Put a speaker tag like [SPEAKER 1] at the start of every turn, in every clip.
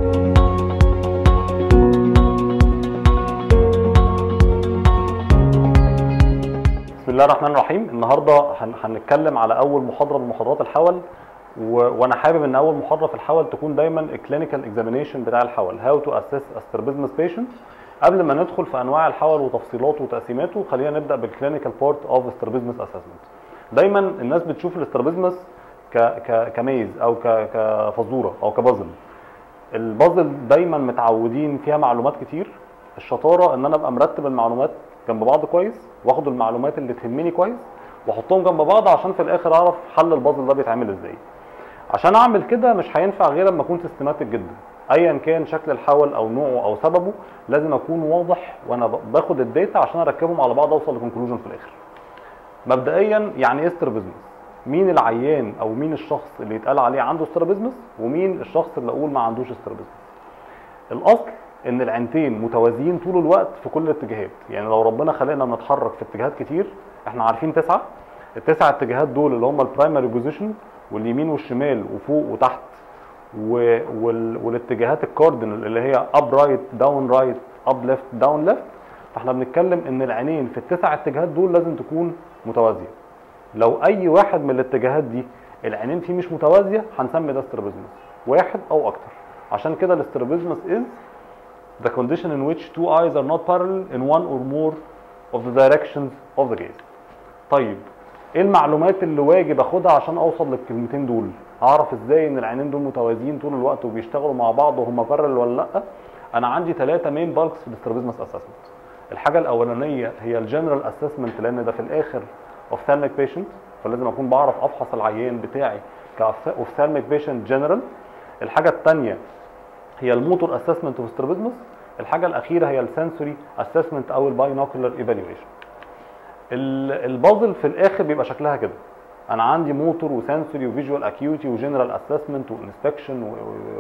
[SPEAKER 1] بسم الله الرحمن الرحيم. النهارده هنتكلم على اول محاضره من محاضرات الحول، وانا حابب ان اول محاضره في الحول تكون دايما الكلينيكال اكزامينيشن بتاع الحول، هاو تو اسس استرابيزمس بيشنت. قبل ما ندخل في انواع الحول وتفصيلاته وتقسيماته، خلينا نبدا بالكلينيكال بارت اوف استرابيزمس اسسمنت. دايما الناس بتشوف الاسترابيزمس كميز او كفزوره او كبازل. البازل دايما متعودين فيها معلومات كتير. الشطاره ان انا ابقى مرتب المعلومات جنب بعض كويس، واخد المعلومات اللي تهمني كويس واحطهم جنب بعض عشان في الاخر اعرف حل البازل ده بيتعمل ازاي. عشان اعمل كده مش هينفع غير لما اكون سيستماتيك جدا. ايا كان شكل الحول او نوعه او سببه، لازم اكون واضح وانا باخد الداتا عشان اركبهم على بعض اوصل لكونكلوجن في الاخر. مبدئيا يعني ايه استرابيزمس؟ مين العيان او مين الشخص اللي يتقال عليه عنده استرابيزمس، ومين الشخص اللي اقول ما عندوش استرابيزمس؟ الاصل ان العينتين متوازيين طول الوقت في كل الاتجاهات. يعني لو ربنا خلقنا نتحرك في اتجاهات كتير، احنا عارفين التسع اتجاهات دول اللي هم البرايمري بوزيشن، واليمين والشمال وفوق وتحت، والاتجاهات الكاردينال اللي هي اب رايت داون رايت اب ليفت داون ليفت. فاحنا بنتكلم ان العينين في التسع اتجاهات دول لازم تكون متوازيه. لو اي واحد من الاتجاهات دي العينين فيه مش متوازيه، هنسمي ده استرابيزمس، واحد او اكتر. عشان كده الاسترابيزمس is the condition in which two eyes are not parallel in one or more of the directions of the gaze. طيب ايه المعلومات اللي واجب اخدها عشان اوصل للكلمتين دول؟ اعرف ازاي ان العينين دول متوازيين طول الوقت وبيشتغلوا مع بعض وهم بارلل ولا لا؟ انا عندي 3 مين بالكس في الاسترابيزمس اسسمنت. الحاجه الاولانيه هي الجنرال اسسمنت، لان ده في الاخر اوفثالميك بيشنت، فلازم اكون بعرف افحص العيان بتاعي كاوفثالميك بيشنت جنرال. الحاجه الثانيه هي الموتور اسسمنت اوف استرابيزمس. الحاجه الاخيره هي السنسوري اسسمنت او الباينوكولار ايفالويشن. البازل في الاخر بيبقى شكلها كده. انا عندي موتور وسنسوري وفيجوال اكيوتي وجنرال اسسمنت وانسبكشن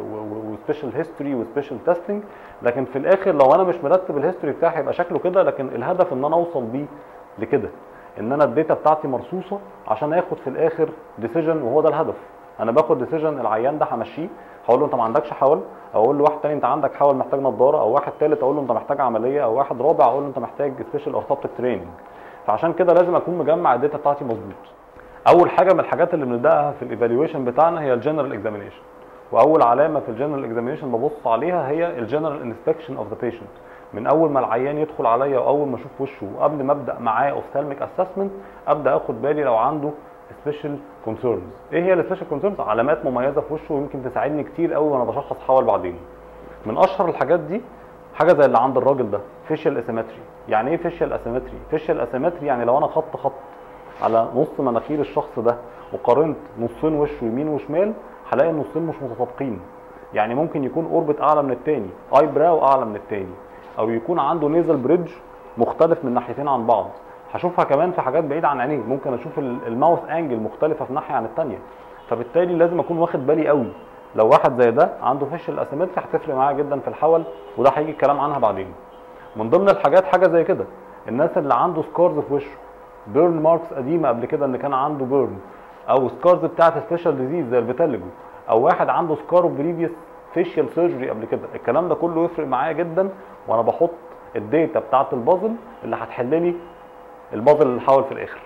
[SPEAKER 1] وسبيشال هيستوري وسبيشال تيستنج، لكن في الاخر لو انا مش مرتب الهيستوري بتاعي هيبقى شكله كده. لكن الهدف ان انا اوصل بيه لكده، ان انا الداتا بتاعتي مرصوصه عشان اخد في الاخر ديسيجن، وهو ده الهدف. انا باخد ديسيجن العيان ده همشيه، هقول له انت ما عندكش حول، او اقول له واحد تاني انت عندك حول محتاج نظاره، او واحد تالت اقول له انت محتاج عمليه، او واحد رابع اقول له انت محتاج سبيشال اورثوبتيك تريننج. فعشان كده لازم اكون مجمع الداتا بتاعتي مظبوط. اول حاجه من الحاجات اللي بنبداها في الايفالويشن بتاعنا هي الجنرال اكزامينيشن، واول علامه في الجنرال اكزامينيشن ببص عليها هي الجنرال انسبكشن اوف ذا بيشنت. من اول ما العيان يدخل عليا واول ما اشوف وشه وقبل ما ابدا معاه اوفثالميك اسسمنت، ابدا اخد بالي لو عنده سبيشال كونسيرنز. ايه هي السبيشال كونسيرنز؟ علامات مميزه في وشه ويمكن تساعدني كتير قوي وانا بشخص حول بعدين. من اشهر الحاجات دي حاجه زي اللي عند الراجل ده، فيشيال اسيمتري. يعني ايه فيشيال اسيمتري؟ فيشيال اسيمتري يعني لو انا خط على نص مناخير الشخص ده وقارنت نصين وشه يمين وشمال، هلاقي النصين مش متطابقين. يعني ممكن يكون اوربت اعلى من الثاني، اي براو اعلى من الثاني، او يكون عنده نيزل بريدج مختلف من ناحيتين عن بعض. هشوفها كمان في حاجات بعيده عن عينيه، ممكن اشوف الماوث انجل مختلفه في ناحيه عن الثانيه. فبالتالي لازم اكون واخد بالي قوي. لو واحد زي ده عنده فيشيال اسيمتري هتفرق معاه جدا في الحول، وده هيجي الكلام عنها بعدين. من ضمن الحاجات حاجه زي كده، الناس اللي عنده سكارز في وشه، بيرن ماركس قديمه قبل كده ان كان عنده بيرن، او سكارز بتاعت سبيشال ديزيز زي الفيتاليجو، او واحد عنده سكار بريفيوس فيشيال سيرجري قبل كده. الكلام ده كله يفرق معايا جدا وانا بحط الداتا بتاعت البازل اللي هتحل لي البازل اللي حاول في الاخر.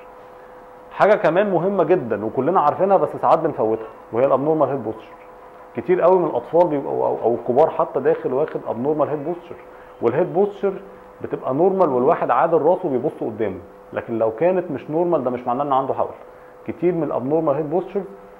[SPEAKER 1] حاجه كمان مهمه جدا وكلنا عارفينها بس ساعات بنفوتها، وهي الابنورمال هيد بوستشر. كتير قوي من الاطفال بيبقوا او الكبار حتى داخل واخد ابنورمال هيد بوستشر، والهيد بوستشر بتبقى نورمال والواحد عادل راسه بيبص قدامه. لكن لو كانت مش نورمال ده مش معناه ان عنده حول. كتير من الابنورمال هيد بوستشر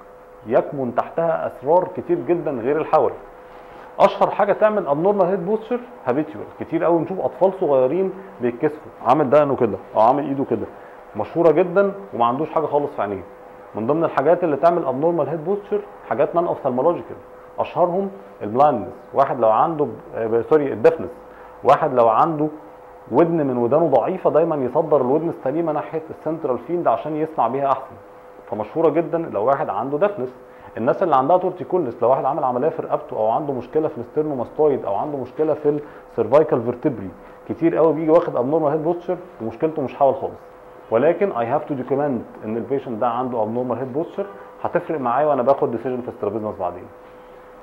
[SPEAKER 1] يكمن تحتها اسرار كتير جدا غير الحول. اشهر حاجه تعمل ابنورمال هيد بوستشر هابيتيوال. كتير قوي نشوف اطفال صغيرين بيتكسفوا، عامل دقنه كده او عامل ايده كده، مشهوره جدا وما عندوش حاجه خالص في عينيه. من ضمن الحاجات اللي تعمل ابنورمال هيد بوستشر حاجات نان اوفثالمولوجيكال، اشهرهم البلايندنس، واحد لو عنده الدفنس، واحد لو عنده ودن من ودانه ضعيفه دايما يصدر الودن السليمه ناحيه السنترال فيلد عشان يسمع بيها احسن، فمشهوره جدا لو واحد عنده دفنس. الناس اللي عندها تورتيكولس، لو واحد عمل عمليه في رقبته او عنده مشكله في الستيرنوماستويد او عنده مشكله في السيرفايكال فيرتبري، كتير قوي بيجي واخد ابنورمال هيد بوستشر ومشكلته مش حول خالص. ولكن اي هاف تو دوكيمنت ان البيشنت ده عنده ابنورمال هيد بوستشر، هتفرق معايا وانا باخد ديسيجن في استرابيزمس بعدين.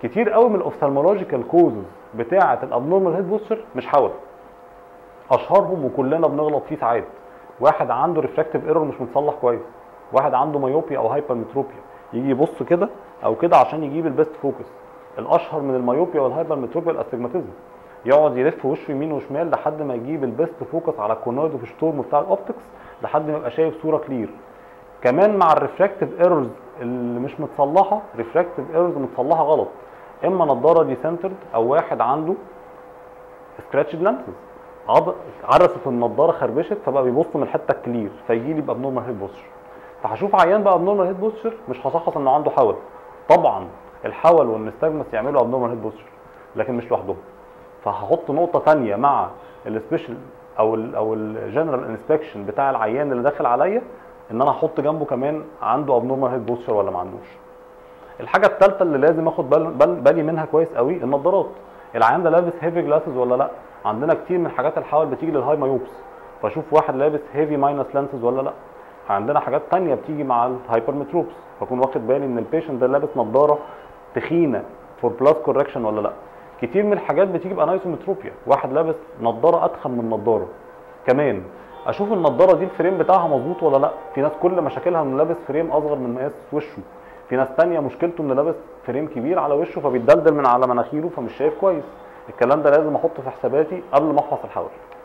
[SPEAKER 1] كتير قوي من الاوفثالمولوجيكال كوزز بتاعه الابنورمال هيد بوستشر مش حول. اشهرهم وكلنا بنغلط فيه ساعات، واحد عنده ريفراكتيف ايرور مش متصلح كويس، واحد عنده مايوبيا او هايبرمتروبيا، يجي يبص كده او كده عشان يجيب البيست فوكس. الاشهر من المايوبيا والهايبرمتروبيا الاستجماتيزم، يقعد يلف وشه يمين وشمال لحد ما يجيب البيست فوكس على الكونويد اوف شتورم بتاع الاوبتكس لحد ما يبقى شايف صوره كلير. كمان مع الريفراكتيف ايرورز اللي مش متصلحه، ريفراكتيف ايرورز متصلحه غلط، اما نضاره دي سنترد او واحد عنده سكراتشد لانسز، عرست النضاره خربشت فبقى بيبص من الحته الكلير فيجي لي بابنورمال هيد بوستشر. فهشوف عيان بقى ابنورمال هيد بوستشر مش هشخص انه عنده حول. طبعا الحول والنستجمس يعملوا ابنورمال هيد بوستشر لكن مش لوحدهم. فهحط نقطه ثانيه مع السبيشال او الجنرال انسبكشن بتاع العيان اللي داخل عليا، ان انا احط جنبه كمان عنده ابنورمال هيد بوستشر ولا ما عندوش. الحاجه الثالثه اللي لازم اخد بالي منها كويس قوي النضارات. العيان ده لابس هيفي جلاسز ولا لا؟ عندنا كتير من حاجات الحول بتيجي للهاي مايوبس، فاشوف واحد لابس هيفي ماينس لانسز ولا لا. عندنا حاجات ثانيه بتيجي مع الهايبرمتروبس، فاكون واخد بالي ان البيشنت ده لابس نضاره تخينه فور بلاس كوركشن ولا لا. كتير من الحاجات بتيجي بانايسومتروبيا، واحد لابس نضاره اتخن من نضاره. كمان اشوف النضاره دي الفريم بتاعها مظبوط ولا لا. في ناس كل مشاكلها انه لابس فريم اصغر من مقاس وشه، في ناس ثانيه مشكلته انه لابس فريم كبير على وشه فبيتدلدل من على مناخيره فمش شايف كويس. الكلام ده لازم احطه في حساباتي قبل ما افحص الحول.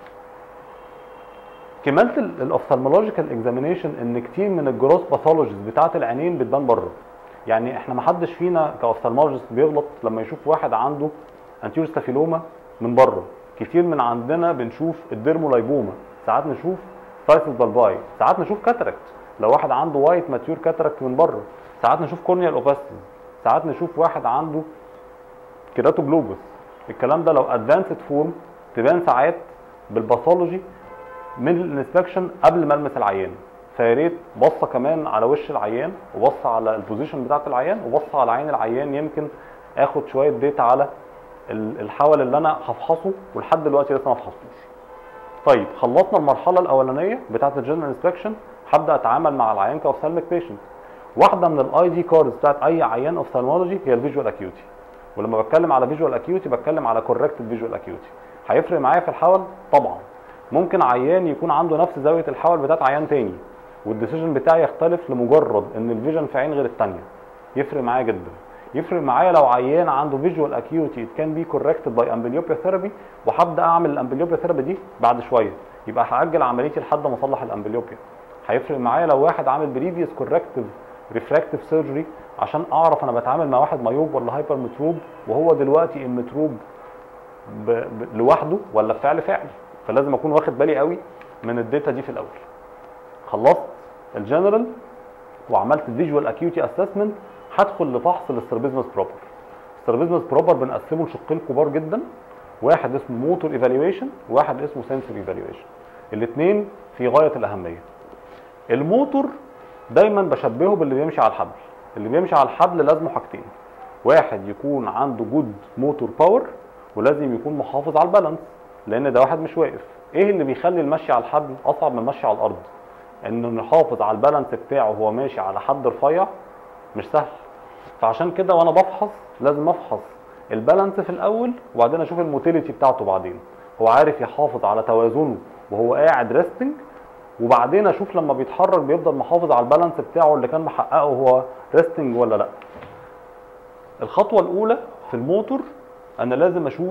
[SPEAKER 1] كمالة الاوفثالمولوجيكال اكزامينيشن ان كتير من الجروس باثولوجيز بتاعه العينين بتبان بره. يعني احنا ما حدش فينا كاوفثالمولوجيست بيغلط لما يشوف واحد عنده انتيور ستافيلوما من بره. كتير من عندنا بنشوف الديرمولايبوما، ساعات نشوف سايتس بالباي، ساعات نشوف كاتراكت لو واحد عنده وايت ماتيور كاتراكت من بره، ساعات نشوف كورنيال اوباستيز، ساعات نشوف واحد عنده كيراتوجلوبوس. الكلام ده لو ادفانسد فورم تبان ساعات بالباثولوجي من الانسبكشن قبل ما المس العيان. فيا ريت بصه كمان على وش العيان وبصه على البوزيشن بتاعه العيان وبصه على عين العيان، يمكن اخد شويه داتا على الحول اللي انا هفحصه ولحد دلوقتي لسه ما فحصتوش. طيب خلصنا المرحله الاولانيه بتاعه الجنرال انسبكشن، هبدا اتعامل مع العيان كاوفثالميك بيشنت. واحده من الاي دي كاردز بتاعه اي عيان اوفثالمولوجي هي الفيجوال اكيوتي. ولما بتكلم على فيجوال اكيوتي بتكلم على كوركتد فيجوال اكيوتي. هيفرق معايا في الحول؟ طبعا. ممكن عيان يكون عنده نفس زاويه الحول بتاعت عيان تاني والديسيجن بتاعي يختلف لمجرد ان الفيجن في عين غير الثانيه. يفرق معايا جدا. يفرق معايا لو عيان عنده فيجوال اكيوتي ات كان بي كوركتد باي امبليوبيا ثيرابي وهبدا اعمل الامبليوبيا ثيرابي دي بعد شويه، يبقى هاجل عمليتي لحد ما اصلح الامبليوبيا. هيفرق معايا لو واحد عامل بريفيوس كوركتيف ريفراكتيف سيرجري عشان اعرف انا بتعامل مع واحد مايوب ولا هايبر متروب، وهو دلوقتي المتروب لوحده ولا بفعل فعل. فلازم اكون واخد بالي قوي من الداتا دي في الاول. خلصت الجنرال وعملت الفيجوال اكيوتي اسسمنت، هدخل لفحص الاسترابيزمس بروبر. الاسترابيزمس بروبر بنقسمه لشقين كبار جدا، واحد اسمه موتور ايفالويشن وواحد اسمه سنسوري ايفالويشن. الاثنين في غايه الاهميه. الموتور دايما بشبهه باللي بيمشي على الحبل. اللي بيمشي على الحبل لازمه حاجتين، واحد يكون عنده جود موتور باور ولازم يكون محافظ على البالانس، لان ده واحد مش واقف. ايه اللي بيخلي المشي على الحبل اصعب من المشي على الارض؟ انه نحافظ على البالانس بتاعه وهو ماشي على حد رفيع مش سهل. فعشان كده وانا بفحص لازم افحص البالانس في الاول وبعدين اشوف الموتيليتي بتاعته بعدين، هو عارف يحافظ على توازنه وهو قاعد ريستنج، وبعدين اشوف لما بيتحرك بيفضل محافظ على البالانس بتاعه اللي كان محققه وهو ريستنج ولا لا. الخطوه الاولى في الموتور انا لازم اشوف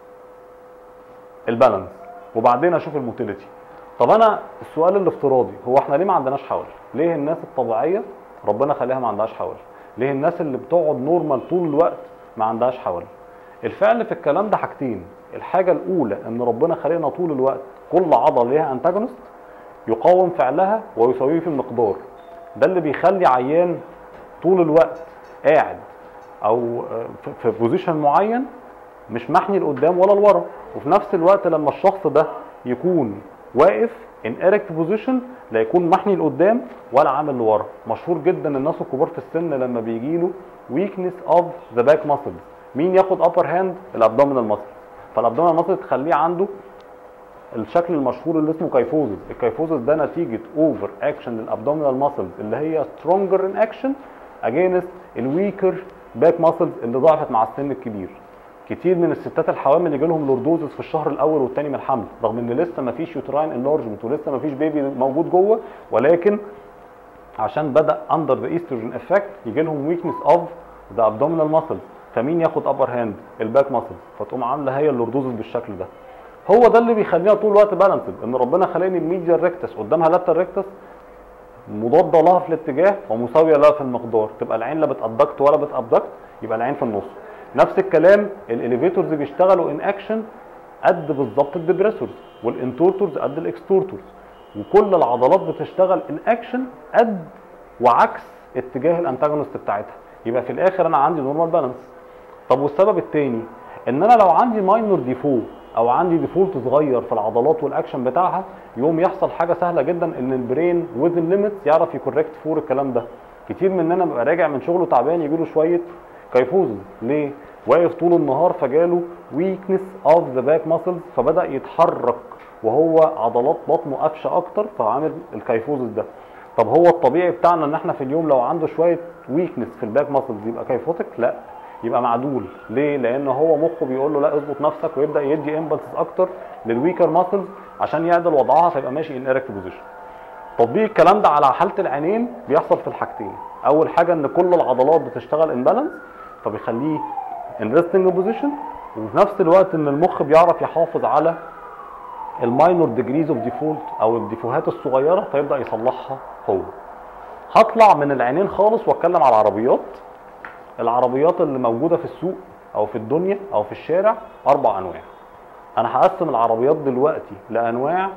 [SPEAKER 1] البالانس وبعدين اشوف الموتيليتي. طب انا السؤال الافتراضي هو احنا ليه ما عندناش حول؟ ليه الناس الطبيعيه ربنا خليها ما عندهاش حول؟ ليه الناس اللي بتقعد نورمال طول الوقت ما عندهاش حول؟ الفعل في الكلام ده حاجتين. الحاجه الاولى ان ربنا خلينا طول الوقت كل عضله ليها انتاجونست يقاوم فعلها ويساويه في المقدار. ده اللي بيخلي عيان طول الوقت قاعد او في بوزيشن معين مش محني لقدام ولا لورا، وفي نفس الوقت لما الشخص ده يكون واقف ان ايركت بوزيشن لا يكون محني لقدام ولا عامل لورا. مشهور جدا الناس الكبار في السن لما بيجي له ويكنس اوف ذا باك ماسلز، مين ياخد ابر هاند؟ الابدومينال ماسل. فالابدومينال ماسل تخليه عنده الشكل المشهور اللي اسمه كايفوزس. الكايفوزس ده نتيجه اوفر اكشن للابدومينال ماسلز اللي هي سترونجر ان اكشن اجينست الويكر باك ماسلز اللي ضعفت مع السن الكبير. كتير من الستات الحوامل يجي لهم لوردوزس في الشهر الاول والثاني من الحمل، رغم ان لسه ما فيش يوتراين انلارجمنت ولسه ما فيش بيبي موجود جوه، ولكن عشان بدا اندر ذا ايستروجين افكت يجي لهم ويكنس اوف ذا ابدومينال ماسلز. فمين ياخد ابر هاند؟ الباك ماسلز، فتقوم عامله هي اللوردوزس بالشكل ده. هو ده اللي بيخليها طول الوقت بالانسد، ان ربنا خلاني الميديال ريكتس قدامها لاتر ريكتس مضاده لها في الاتجاه ومساويه لها في المقدار، تبقى العين لا بتابدكت ولا بتابدكت، يبقى العين في النص. نفس الكلام الاليفيتورز بيشتغلوا ان اكشن قد بالظبط الدبريسورز، والانتورتورز قد الاكستورتورز، وكل العضلات بتشتغل ان اكشن قد وعكس اتجاه الانتاجونست بتاعتها، يبقى في الاخر انا عندي نورمال بالانس. طب والسبب الثاني ان انا لو عندي ماينور ديفو او عندي ديفولت صغير في العضلات والاكشن بتاعها، يوم يحصل حاجه سهله جدا ان البرين وذن ليميتس يعرف يكوركت فور الكلام ده. كتير مننا بيبقى راجع من شغله تعبان يجي له شويه كيفوزز، ليه؟ واقف طول النهار فجاله ويكنس اوف ذا باك ماسلز، فبدا يتحرك وهو عضلات بطنه قافشه اكتر، فعامل الكيفوزز ده. طب هو الطبيعي بتاعنا ان احنا في اليوم لو عنده شويه ويكنس في الباك ماسلز يبقى كيفوتك؟ لا، يبقى معدول. ليه؟ لان هو مخه بيقول له لا اظبط نفسك، ويبدا يدي امبلسز اكتر للويكر ماسلز عشان يعدل وضعها فيبقى ماشي ان ايركت بوزيشن. تطبيق الكلام ده على حاله العينين بيحصل في الحاجتين. اول حاجه ان كل العضلات بتشتغل ان بالانس فبيخليه ان ريستنج بوزيشن، وفي نفس الوقت ان المخ بيعرف يحافظ على الماينور ديجريز اوف ديفولت او الديفوهات الصغيره فيبدا يصلحها هو. هطلع من العينين خالص واتكلم على العربيات. العربيات اللي موجوده في السوق او في الدنيا او في الشارع 4 انواع. انا هقسم العربيات دلوقتي لانواع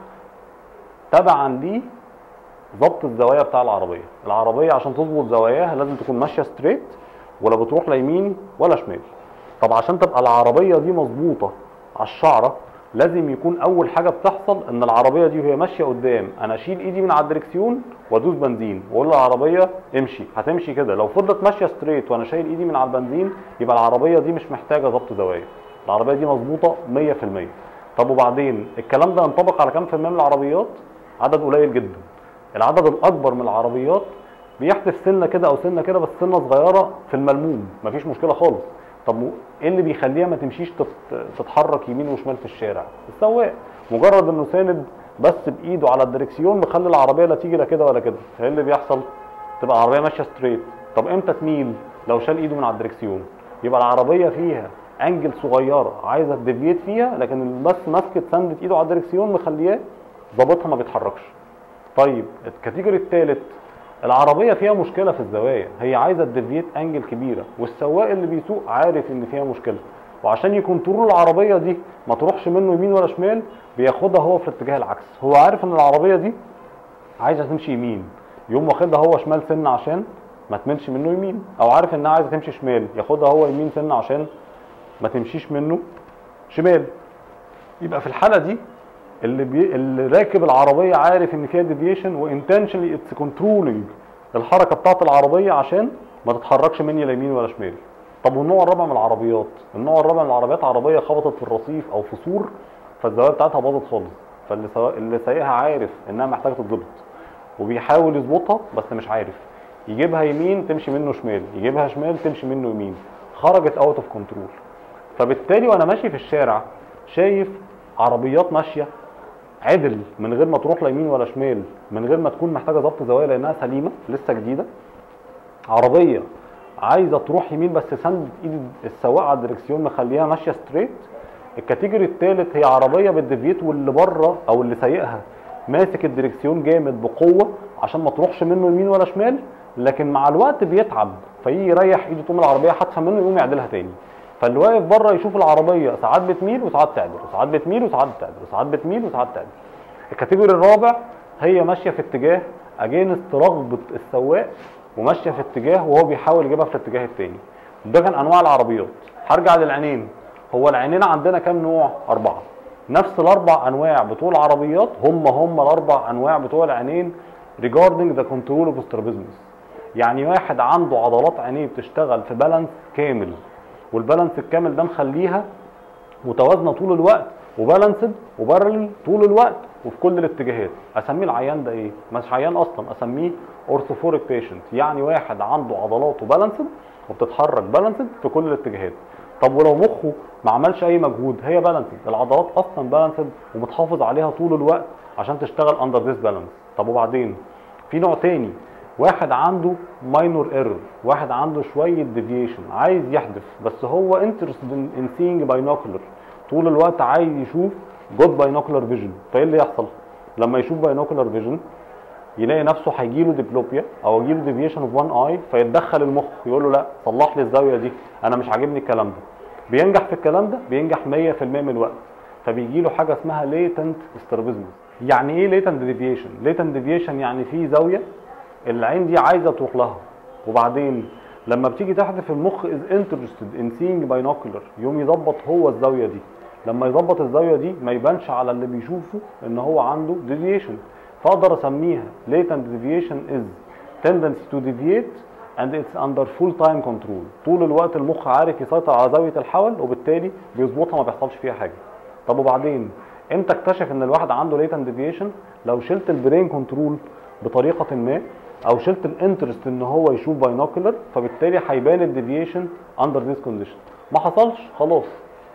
[SPEAKER 1] تبعا لي ضبط الزوايا بتاع العربيه. العربيه عشان تظبط زواياها لازم تكون ماشيه ستريت ولا بتروح لا يمين ولا شمال. طب عشان تبقى العربيه دي مظبوطه على الشعره لازم يكون اول حاجه بتحصل ان العربيه دي وهي ماشيه قدام انا اشيل ايدي من على الدركسيون وادوس بنزين واقول للعربيه امشي، هتمشي كده. لو فضلت ماشيه ستريت وانا شايل ايدي من على البنزين يبقى العربيه دي مش محتاجه ضبط زوايا، العربيه دي مظبوطه 100%. طب وبعدين الكلام ده ينطبق على كام في المية من العربيات؟ عدد قليل جدا. العدد الاكبر من العربيات بيحدث سنه كده او سنه كده، بس سنه صغيره في الملموم مفيش مشكله خالص. طب ايه اللي بيخليها ما تمشيش تتحرك يمين وشمال في الشارع؟ السواق مجرد انه ساند بس بايده على الدركسيون مخلي العربيه لا تيجي لا كده ولا كده، فايه اللي بيحصل؟ تبقى العربيه ماشيه ستريت. طب امتى تميل؟ لو شال ايده من على الدركسيون. يبقى العربيه فيها انجل صغيره عايزه تديفيت فيها، لكن بس ماسكه سندت ايده على الدركسيون مخلياه ظابطها ما بيتحركش. طيب الكاتيجوري الثالث العربيه فيها مشكله في الزوايا، هي عايزه تديفيت انجل كبيره، والسواق اللي بيسوق عارف ان فيها مشكله، وعشان يكنترول العربيه دي ما تروحش منه يمين ولا شمال بياخدها هو في الاتجاه العكس. هو عارف ان العربيه دي عايزه تمشي يمين، يقوم واخدها هو شمال سنه عشان ما تملش منه يمين، او عارف انها عايزه تمشي شمال ياخدها هو يمين سنه عشان ما تمشيش منه شمال. يبقى في الحاله دي اللي راكب العربيه عارف ان فيها ديفيشن وانتشنلي اتس كنترولنج الحركه بتاعت العربيه عشان ما تتحركش مني لا يمين ولا شمال. طب والنوع الرابع من العربيات، النوع الرابع من العربيات عربيه خبطت في الرصيف او في سور فالزوايا بتاعتها باظت خالص، فاللي سايقها عارف انها محتاجه تتظبط وبيحاول يظبطها بس مش عارف، يجيبها يمين تمشي منه شمال، يجيبها شمال تمشي منه يمين، خرجت اوت اوف كنترول. فبالتالي وانا ماشي في الشارع شايف عربيات ماشيه عدل من غير ما تروح لا يمين ولا شمال، من غير ما تكون محتاجه ضبط زوايا لانها سليمه لسه جديده. عربيه عايزه تروح يمين بس سند ايد السواق على الدركسيون مخليها ماشيه ستريت. الكاتيجوري الثالث هي عربيه بالديفيت واللي بره او اللي سايقها ماسك الدركسيون جامد بقوه عشان ما تروحش منه يمين ولا شمال، لكن مع الوقت بيتعب فيجي يريح ايده طول العربيه حادثه منه يقوم يعدلها تاني. فاللي واقف بره يشوف العربيه ساعات بتميل وساعات تعدل وساعات بتميل وساعات تعدل وساعات بتميل وساعات تعدل. الكاتيجوري الرابع هي ماشيه في اتجاه اجينست رغبه السواق وماشيه في اتجاه وهو بيحاول يجيبها في الاتجاه الثاني. ده كان انواع العربيات. هرجع للعينين. هو العينين عندنا كام نوع؟ 4. نفس الاربع انواع بتوع العربيات هم الاربع انواع بتوع العينين regarding the control of strabismus. يعني واحد عنده عضلات عينيه بتشتغل في بالانس كامل، والبالانس الكامل ده مخليها متوازنه طول الوقت وبالانسد وبارلل طول الوقت وفي كل الاتجاهات. اسميه العيان ده ايه؟ مش عيان اصلا، اسميه اورثوفوريك بيشنت، يعني واحد عنده عضلاته بالانسد وبتتحرك بالانسد في كل الاتجاهات. طب ولو مخه ما عملش اي مجهود، هي بالانسد، العضلات اصلا بالانسد ومتحافظ عليها طول الوقت عشان تشتغل اندر ذيس بالانس. طب وبعدين في نوع تاني، واحد عنده ماينور ايرور، واحد عنده شويه ديفيشن عايز يحدث، بس هو انترستد ان سينج باينوكولر، طول الوقت عايز يشوف جود باينوكولر فيجن. فايه اللي يحصل لما يشوف باينوكولر فيجن؟ يلاقي نفسه هيجيله ديبلوبيا او يجيله ديفيشن اوف وان اي، فيتدخل المخ يقول له لا صلح لي الزاويه دي، انا مش عاجبني الكلام ده. بينجح في الكلام ده، بينجح 100% من الوقت، فبيجي له حاجه اسمها ليتنت استرابيزمس. يعني ايه ليتنت ديفيشن؟ ليتنت ديفيشن يعني في زاويه العين دي عايزه تروح لها، وبعدين لما بتيجي تحدث المخ از انترستد ان سينج باينوكولر، يقوم يظبط هو الزاويه دي. لما يظبط الزاويه دي ما يبانش على اللي بيشوفه ان هو عنده ديفيشن، فاقدر اسميها latent deviation is tendency to deviate and it's under full time control. طول الوقت المخ عارف يسيطر على زاويه الحول، وبالتالي بيظبطها ما بيحصلش فيها حاجه. طب وبعدين امتى اكتشف ان الواحد عنده latent deviation؟ لو شلت البرين كنترول بطريقه ما، او شلت الانترست ان هو يشوف باينوكولر، فبالتالي هيبان الديفيشن اندر ذيس كونديشن. ما حصلش خلاص.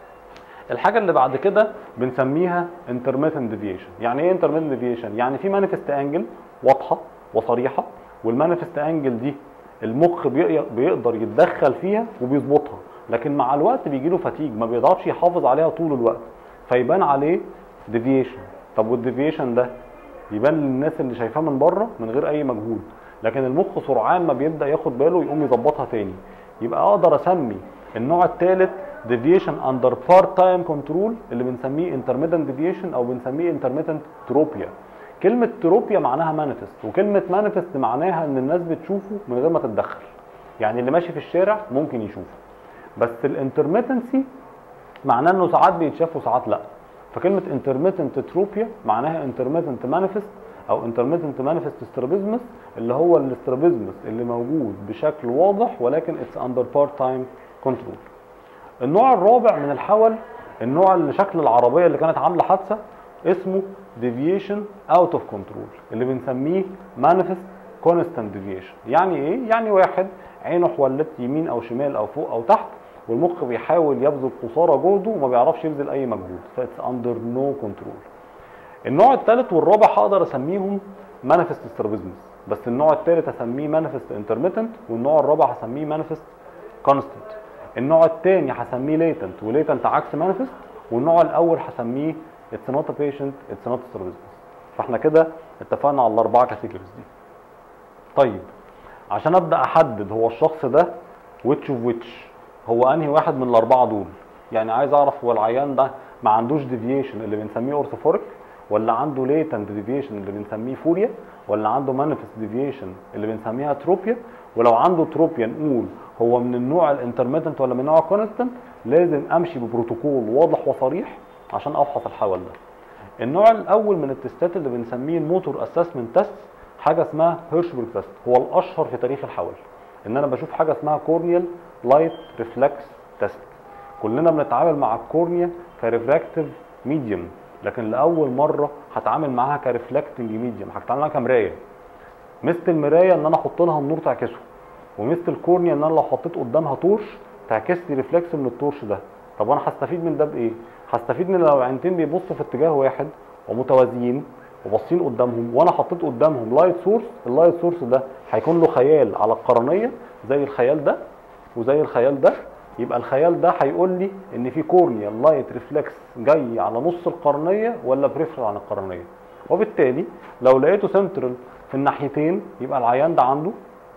[SPEAKER 1] الحاجه اللي بعد كده بنسميها intermittent deviation. يعني ايه intermittent deviation؟ يعني في مانيفست انجل واضحه وصريحه، والمانيفست انجل دي المخ بيقدر يتدخل فيها وبيظبطها، لكن مع الوقت بيجي له فاتيج، ما بيقدرش يحافظ عليها طول الوقت، فيبان عليه deviation. طب والديفيشن ده يبان للناس اللي شايفاه من بره من غير اي مجهود، لكن المخ سرعان ما بيبدا ياخد باله يقوم يظبطها تاني. يبقى اقدر اسمي النوع الثالث deviation under part time control اللي بنسميه intermittent deviation او بنسميه intermittent tropia. كلمة تروبيا معناها manifest، وكلمة manifest معناها ان الناس بتشوفه من غير ما تتدخل، يعني اللي ماشي في الشارع ممكن يشوفه. بس الانترميتنسي معناه انه ساعات بيتشاف وساعات لا، فكلمة intermittent tropia معناها intermittent manifest او intermittent manifest strabismus، اللي هو الاسترابيزمس اللي موجود بشكل واضح ولكن it's under part time control. النوع الرابع من الحول، النوع اللي شكل العربية اللي كانت عاملة حادثة، اسمه deviation out of control اللي بنسميه manifest constant deviation. يعني ايه؟ يعني واحد عينه حولت يمين او شمال او فوق او تحت، والمخ بيحاول يبذل قصارى جهده وما بيعرفش يبذل اي مجهود، فإتس under no control. النوع الثالث والرابع هقدر اسميهم manifest strabismus، بس النوع الثالث هسميه manifest intermittent، والنوع الرابع هسميه manifest constant. النوع الثاني هسميه latent، وليتنت عكس manifest، والنوع الاول هسميه it's not a patient it's not a strabismus. فاحنا كده اتفقنا على الاربعه كاتيجوريز دي. طيب عشان ابدا احدد هو الشخص ده which of which، هو انهي واحد من الاربعه دول، يعني عايز اعرف هو العيان ده ما عندوش ديفيشن اللي بنسميه اورثوفوريك، ولا عنده ليتنت ديفيشن اللي بنسميه فوريا، ولا عنده مانيفست ديفيشن اللي بنسميها تروبيا. ولو عنده تروبيا نقول هو من النوع الانترميتنت ولا من النوع الكونستنت. لازم امشي ببروتوكول واضح وصريح عشان افحص الحول ده. النوع الاول من التستات اللي بنسميه الموتور اسسمنت تيست، حاجه اسمها هيرشبرج تيست، هو الاشهر في تاريخ الحول. ان انا بشوف حاجه اسمها كورنيال لايت ريفلكس تيست. كلنا بنتعامل مع الكورنيا كريفراكتيف ميديوم، لكن لاول مره هتعامل معاها كريفلكتنج ميديوم، هتعامل معاها كمرايه. مثل المرايه ان انا احط لها النور تعكسه، ومثل الكورنيا ان انا لو حطيت قدامها تورش تعكس لي ريفلكس من التورش ده. طب انا هستفيد من ده بايه؟ هستفيد من لو عينتين بيبصوا في اتجاه واحد ومتوازيين وباصين قدامهم، وانا حطيت قدامهم لايت سورس، اللايت سورس ده هيكون له خيال على القرنيه زي الخيال ده وزي الخيال ده، يبقى الخيال ده هيقول لي ان في كورنيا لايت ريفلكس جاي على نص القرنيه ولا بريفرال عن القرنيه. وبالتالي لو لقيته سنترال في الناحيتين يبقى العيان ده عنده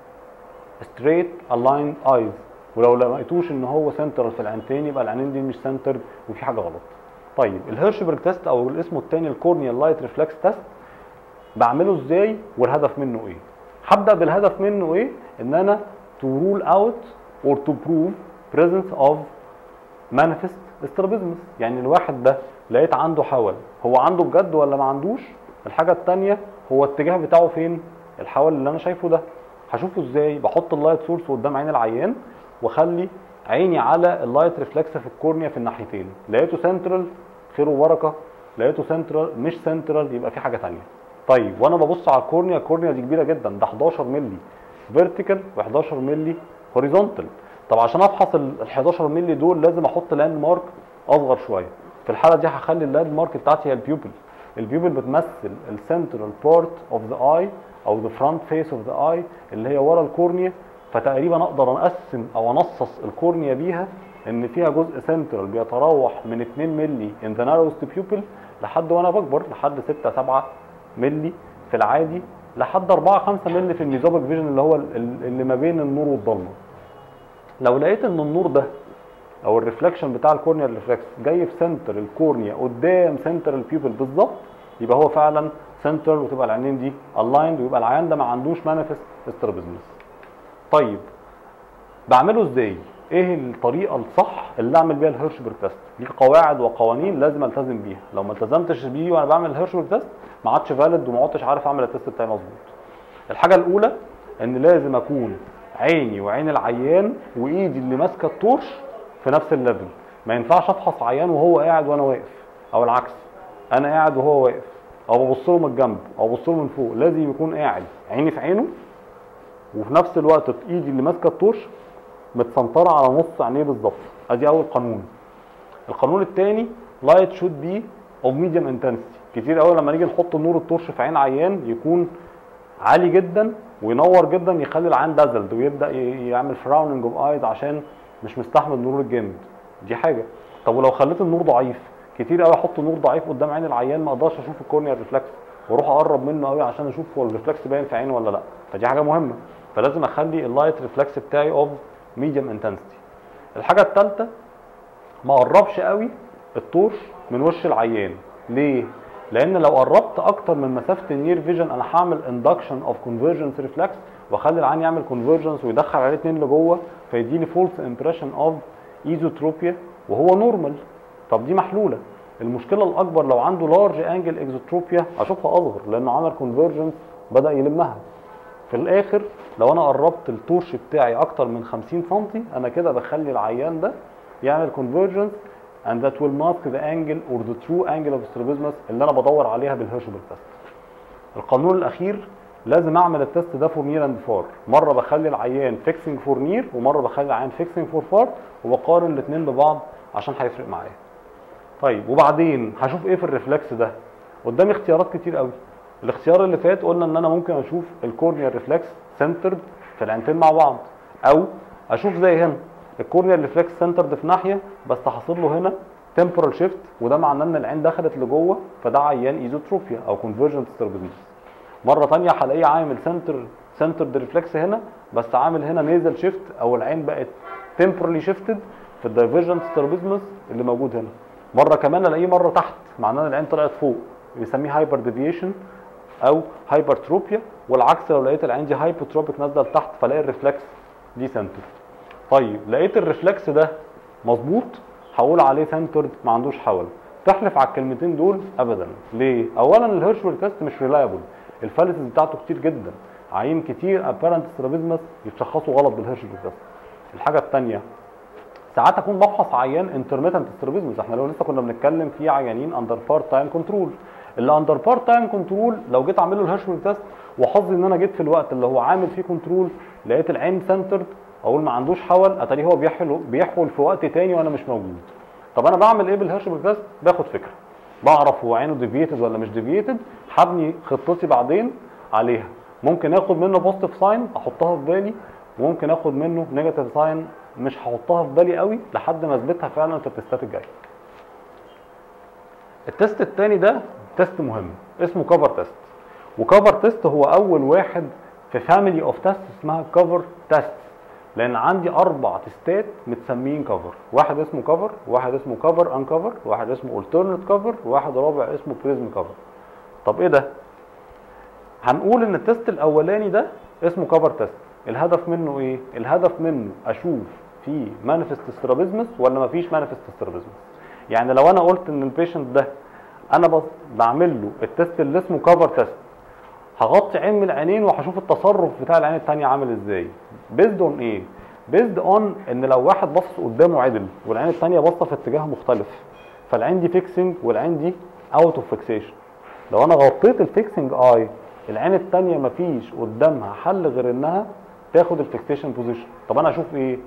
[SPEAKER 1] straight aligned eyes، ولو لقيتوش ان هو سنترال في العينتين يبقى العينين دي مش سنتر وفي حاجه غلط. طيب الهيرشبرج تيست او اسمه الثاني الكورنيال لايت ريفلكس تيست بعمله ازاي والهدف منه ايه؟ هبدا بالهدف منه ايه؟ ان انا to rule out or to prove presence of manifest strabismus. يعني الواحد ده لقيت عنده حول، هو عنده بجد ولا ما عندوش؟ الحاجه الثانيه هو الاتجاه بتاعه فين؟ الحول اللي انا شايفه ده هشوفه ازاي؟ بحط اللايت سورس قدام عين العيان واخلي عيني على اللايت ريفلكس في الكورنيا في الناحيتين. لقيته سنترال خير وبركه، لقيته سنترال مش سنترال يبقى في حاجه ثانيه. طيب وانا ببص على الكورنيا، الكورنيا دي كبيره جدا، ده 11 مللي فيرتيكال و11 مللي هوريزونتال، طب عشان افحص ال 11 مللي دول لازم احط لاند مارك اصغر شويه. في الحاله دي هخلي اللاند مارك بتاعتي هي البيوبل. البيوبل بتمثل السنترال بارت اوف ذا اي او ذا فرونت فيس اوف ذا اي اللي هي ورا الكورنيا. فتقريبا اقدر اقسم او انصص الكورنيا بيها ان فيها جزء سنترال بيتراوح من 2 مللي ان ذا ناروست بيوبل لحد وانا بكبر لحد 6 7 مللي في العادي، لحد 4 5 مللي في الميزوبيك فيجن اللي هو اللي ما بين النور والضلمه. لو لقيت ان النور ده او الريفلكشن بتاع الكورنيا ريفلكس جاي في سنتر الكورنيا قدام سنتر البيوبل بالظبط، يبقى هو فعلا سنتر وتبقى العينين دي الايند ويبقى العيان ده ما عندوش مانيفست استرابيزمس. طيب بعمله ازاي؟ ايه الطريقه الصح اللي اعمل بيها الهيرشبرج تيست؟ دي قواعد وقوانين لازم التزم بيها، لو ما التزمتش بيه وانا بعمل الهيرشبرج تيست ما عادش فاليد وما عدتش عارف اعمل التيست بتاعي مظبوط. الحاجه الاولى ان لازم اكون عيني وعين العيان وايدي اللي ماسكه التورش في نفس الليفل. ما ينفعش افحص عيان وهو قاعد وانا واقف، او العكس انا قاعد وهو واقف، او ببص له من الجنب او ببص له من فوق. لازم يكون قاعد عيني في عينه وفي نفس الوقت ايدي اللي ماسكه التورش متسنطره على نص عينيه بالظبط. ادي اول قانون. القانون الثاني لايت شود بي اوف ميديوم انتنسيتي. كتير قوي لما نيجي نحط نور التورش في عين عيان يكون عالي جدا وينور جدا يخلي العين دازلد ويبدا يعمل فراوننج اوف ايز عشان مش مستحمل النور الجامد. دي حاجه. طب ولو خليت النور ضعيف، كتير قوي احط نور ضعيف قدام عين العيان ما اقدرش اشوف الكورنيا ريفلكس واروح اقرب منه قوي عشان اشوف هو الريفلكس باين في عينه ولا لا. فدي حاجه مهمه. فلازم اخلي اللايت ريفلكس بتاعي اوف ميديوم انتنسيتي. الحاجه الثالثه ما اقربش قوي التورش من وش العيان. ليه؟ لان لو قربت اكتر من مسافه النير فيجن انا هعمل اندكشن اوف كونفرجنس ريفلكس واخلي العين يعمل كونفرجنس ويدخل عليه اتنين لجوه فيديني فولس امبريشن اوف ايزوتروبيا وهو نورمال. طب دي محلوله. المشكله الاكبر لو عنده لارج انجل اكزوتروبيا اشوفها اصغر لانه عمل كونفرجنس بدا يلمها. في الاخر لو انا قربت التورش بتاعي اكتر من 50 سم انا كده بخلي العيان ده يعمل كونفرجنس and that will mask the angle or the true angle of strabismus اللي انا بدور عليها بالهيرشبرج تيست. القانون الاخير لازم اعمل التيست ده فور نير اند فار. مره بخلي العيان فيكسنج فور نير ومره بخلي العيان فيكسنج فور فار وبقارن الاثنين ببعض عشان هيفرق معايا. طيب وبعدين هشوف ايه في الريفلكس ده؟ قدامي اختيارات كتير قوي. الاختيار اللي فات قلنا ان انا ممكن اشوف الكورنيا ريفلكس سنترد في العينتين مع بعض، او اشوف زي هنا الكورنيا ريفلكس سنترد في ناحيه بس حاصل له هنا تمبورال شيفت وده معناه ان العين دخلت لجوه فده عيان ايزوتروبيا او كونفرجنت سترابيزمس. مره ثانيه هلاقيه عامل سنترد ريفلكس هنا بس عامل هنا نيزل شيفت او العين بقت تمبورالي شيفتد في الدايفرجنت سترابيزمس اللي موجود هنا. مره كمان الاقيه مره تحت معناه ان العين طلعت فوق بيسميه هايبر ديفيشن او هايبرتروبيا، والعكس لو لقيت العين دي هايبوتروبيك نازله لتحت فلاقي الريفلكس دي سنتر. طيب لقيت الريفلكس ده مظبوط هقول عليه سنترد ما عندوش حول. تحلف على الكلمتين دول ابدا. ليه؟ اولا الهيرشبرج تيست مش ريلايبل، الفاليسز بتاعته كتير جدا، عيين كتير ابيرنت سترابيزمس يتشخصوا غلط بالهيرشبرج تيست. الحاجه الثانيه ساعات اكون بفحص عيان انترميتنت سترابيزمس. احنا لو لسه كنا بنتكلم في عيانين اندر بارت تايم كنترول. اللي اندر بارت تايم كنترول لو جيت اعمل له الهيرشبرج تيست وحظي ان انا جيت في الوقت اللي هو عامل فيه كنترول لقيت العين سنترد اقول ما عندوش حول، اتاري هو بيحول في وقت تاني وانا مش موجود. طب انا بعمل ايه بالهيرشبرج تيست؟ باخد فكره، بعرف هو عينه ديفييتد ولا مش ديفييتد، هبني خطتي بعدين عليها. ممكن اخد منه بوزيتيف ساين احطها في بالي وممكن اخد منه نيجاتيف ساين مش هحطها في بالي قوي لحد ما اثبتها فعلا في التستات الجايه. التست الثاني ده تست مهم اسمه كفر تيست. وكفر تيست هو اول واحد في فاميلي اوف تيست اسمها كفر تيست، لان عندي 4 تستات متسميين كفر. واحد اسمه كفر، واحد اسمه كفر ان كفر، واحد اسمه الترنت كفر، وواحد رابع اسمه بريزم كفر. طب ايه ده؟ هنقول ان التست الاولاني ده اسمه كفر تيست. الهدف منه ايه؟ الهدف منه اشوف في مانيفست سترابيزمس ولا مفيش مانيفست سترابيزمس. يعني لو انا قلت ان البيشنت ده انا بعمل له التست اللي اسمه كفر تيست هغطي عين من العينين وهشوف التصرف بتاع العين الثانيه عامل ازاي. بيزد اون ايه؟ بيزد اون ان لو واحد بص قدامه عدل والعين الثانيه باصه في اتجاه مختلف فالعين دي فيكسنج والعين دي اوت اوف فيكسيشن. لو انا غطيت الفيكسنج اي العين الثانيه مفيش قدامها حل غير انها تاخد الفيكسيشن بوزيشن. طب انا اشوف ايه؟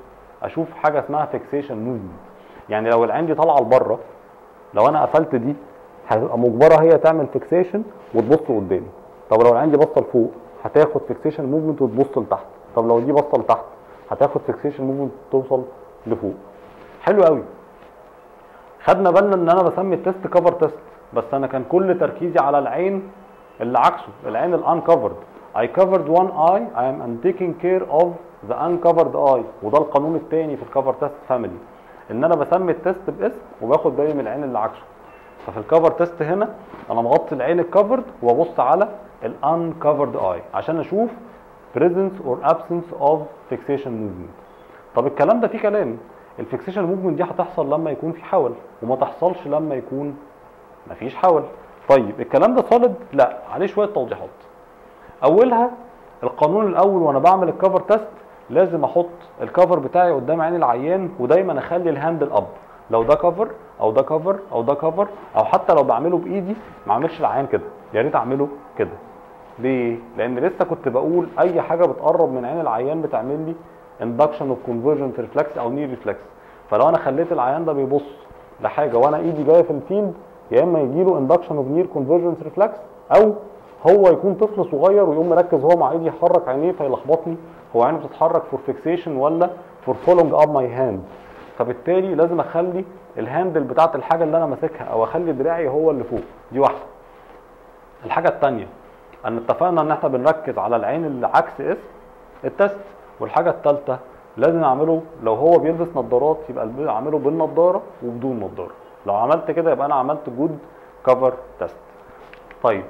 [SPEAKER 1] اشوف حاجه اسمها فيكسيشن موفمنت. يعني لو العين دي طالعه لبره، لو انا قفلت دي هتبقى مجبره هي تعمل فيكسيشن وتبص قدامي. طب لو العين دي باصه لفوق هتاخد فيكسيشن موفمنت وتبص لتحت. طب لو دي باصه لتحت هتاخد فيكسيشن موفمنت توصل لفوق. حلو قوي. خدنا بالنا ان انا بسمي التست كفر تيست، بس انا كان كل تركيزي على العين اللي عكسه، العين الانكفرد. I covered one eye, I am taking care of the uncovered eye. وده القانون الثاني في الكفر تيست فاميلي، ان انا بسمي التست باسم وباخد بالي من العين اللي عكسه. ففي الكفر تيست هنا انا مغطي العين الكفرد وابص على الانكفرد اي عشان اشوف presence or absence of fixation movement. طب الكلام ده فيه كلام. الفيكسيشن موفمنت دي هتحصل لما يكون في حول، وما تحصلش لما يكون مفيش حول. طيب الكلام ده صالد؟ لا، عليه شويه توضيحات. اولها القانون الاول، وانا بعمل الكفر تيست لازم احط الكفر بتاعي قدام عين العيان، ودايما اخلي الهاندل اب. لو ده كفر او ده كفر او ده كفر، او حتى لو بعمله بايدي ما اعملش العيان كده، يا ريت اعمله كده. ليه؟ لان لسه كنت بقول اي حاجه بتقرب من عين العيان بتعمل لي induction of convergent reflex او near reflex. فلو انا خليت العيان ده بيبص لحاجه وانا ايدي جايه في الفيلد، يا اما يجي له induction of near convergent reflex، او هو يكون طفل صغير ويقوم مركز هو مع ايدي يحرك عينيه فيلخبطني، هو عينه بتتحرك فور فيكسيشن ولا فور فولوينج اب ماي هاند. فبالتالي لازم اخلي الهاندل بتاعت الحاجه اللي انا ماسكها او اخلي دراعي هو اللي فوق. دي واحده. الحاجه الثانيه ان اتفقنا ان احنا بنركز على العين اللي عكس اسم التست. والحاجه الثالثه لازم اعمله لو هو بيلبس نظارات يبقى اعمله بالنظاره وبدون نظاره. لو عملت كده يبقى انا عملت جود كفر تيست. طيب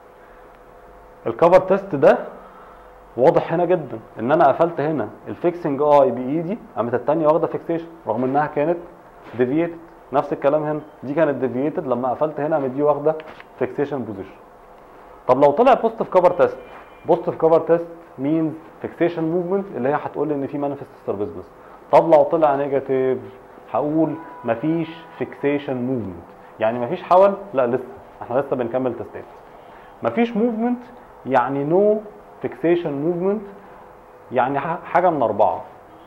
[SPEAKER 1] الكفر تيست ده واضح هنا جدا ان انا قفلت هنا الفيكسنج اي بايدي، قامت الثانيه واخده فيكسيشن رغم انها كانت ديفييتد. نفس الكلام هنا، دي كانت ديفييتد، لما قفلت هنا قامت دي واخده فيكسيشن بوزيشن. طب لو طلع بوزيتيف كفر تيست، بوزيتيف كفر تيست مينز فيكسيشن موفمنت اللي هي هتقول لي ان في مانيفست سترابيزمس. طب لو طلع نيجاتيف هقول مفيش فيكسيشن موفمنت. يعني مفيش حول؟ لا لسه، احنا لسه بنكمل تيستات. مفيش موفمنت يعني نو فيكسيشن موفمنت، يعني حاجه من اربعه.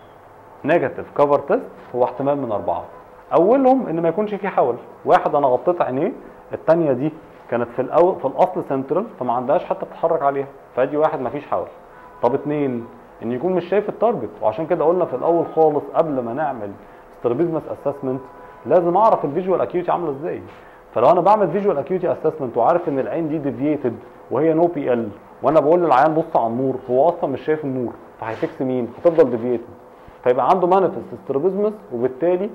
[SPEAKER 1] نيجاتيف كفر تيست هو احتمال من اربعه. اولهم ان ما يكونش في حول. واحد انا غطيت عينيه، الثانيه دي كانت في الاصل سنترال فما عندهاش حتى تتحرك عليها، فادي واحد مفيش حول. طب اثنين ان يكون مش شايف التارجت، وعشان كده قلنا في الاول خالص قبل ما نعمل سترابيزمس اسسمنت لازم اعرف الفيجوال اكيوتي عامله ازاي. فلو انا بعمل فيجوال اكيوتي اسسمنت وعارف ان العين دي ديفييتد وهي نو بي ال، وانا بقول للعيان بص على النور، هو اصلا مش شايف النور، فهيفكس مين؟ هتفضل ديفييتد، فيبقى عنده مانيفست سترابيزمس، وبالتالي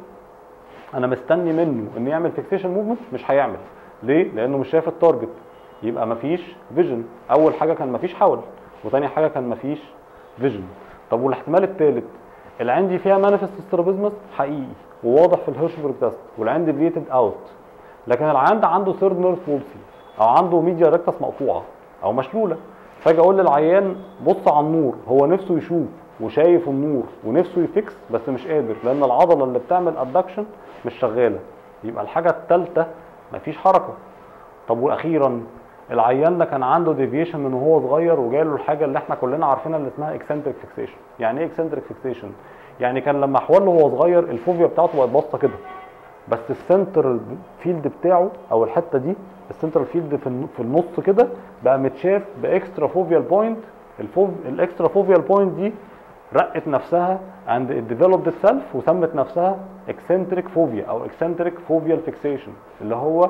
[SPEAKER 1] انا مستني منه انه يعمل فيكسيشن موفمنت، مش هيعمل. ليه؟ لانه مش شايف التارجت، يبقى مفيش فيجن. اول حاجه كان مفيش حول، وثاني حاجه كان مفيش فيجن. طب والاحتمال الثالث، العين دي فيها مانيفست سترابيزمس حقيقي وواضح في الهيرشبرج تيست، والعين ديفييتد اوت، لكن العين ده عنده ثيرد نيرف بولسي او عنده ميديا ريكتس مقطوعه او مشلوله. فاجي اقول للعيان بص على النور، هو نفسه يشوف وشايف النور ونفسه يفكس بس مش قادر لان العضله اللي بتعمل ادكشن مش شغاله. يبقى الحاجه الثالثه مفيش حركه. طب واخيرا العيان ده كان عنده ديفيشن من وهو صغير وجاله الحاجه اللي احنا كلنا عارفينها اللي اسمها اكسنتريك فيكسيشن. يعني ايه اكسنتريك فيكسيشن؟ يعني كان لما احول له وهو صغير الفوبيا بتاعته بقت باصه كده، بس السنترال فيلد بتاعه او الحته دي السنترال فيلد في النص كده بقى متشاف باكسترا فوفيال بوينت. الاكسترا فوفيال بوينت دي رقت نفسها and it developed itself وسمت نفسها eccentric phobia او eccentric foveal fixation، اللي هو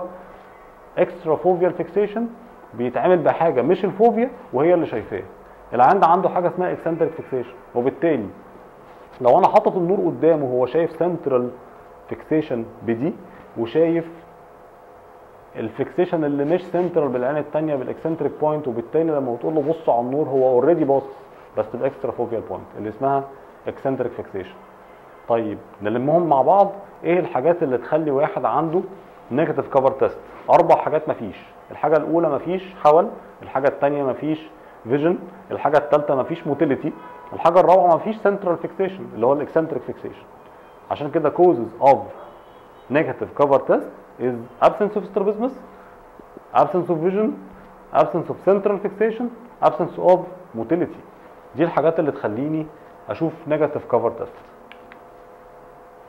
[SPEAKER 1] extra foveal fixation بيتعمل بحاجه مش الفوبيا وهي اللي شايفاه. العيان ده عنده حاجه اسمها eccentric fixation، وبالتالي لو انا حاطط النور قدامه هو شايف central fixation بدي وشايف الفيكسيشن اللي مش سنترال بالعين الثانيه بالاكسنتريك بوينت، وبالتالي لما تقول له بص على النور هو اوريدي باصص بس بالاكسترا فوفيال بوينت اللي اسمها اكسنتريك فيكسيشن. طيب نلمهم مع بعض. ايه الحاجات اللي تخلي واحد عنده نيجاتيف كفر تيست؟ اربع حاجات مفيش. الحاجه الاولى مفيش حول، الحاجه الثانيه مفيش فيجن، الحاجه الثالثه مفيش موتيليتي، الحاجه الرابعه مفيش سنترال فيكسيشن اللي هو الاكسنتريك فيكسيشن. عشان كده causes of negative cover test is absence of strabismus, absence of vision, absence of central fixation, absence of motility. دي الحاجات اللي تخليني اشوف negative cover test.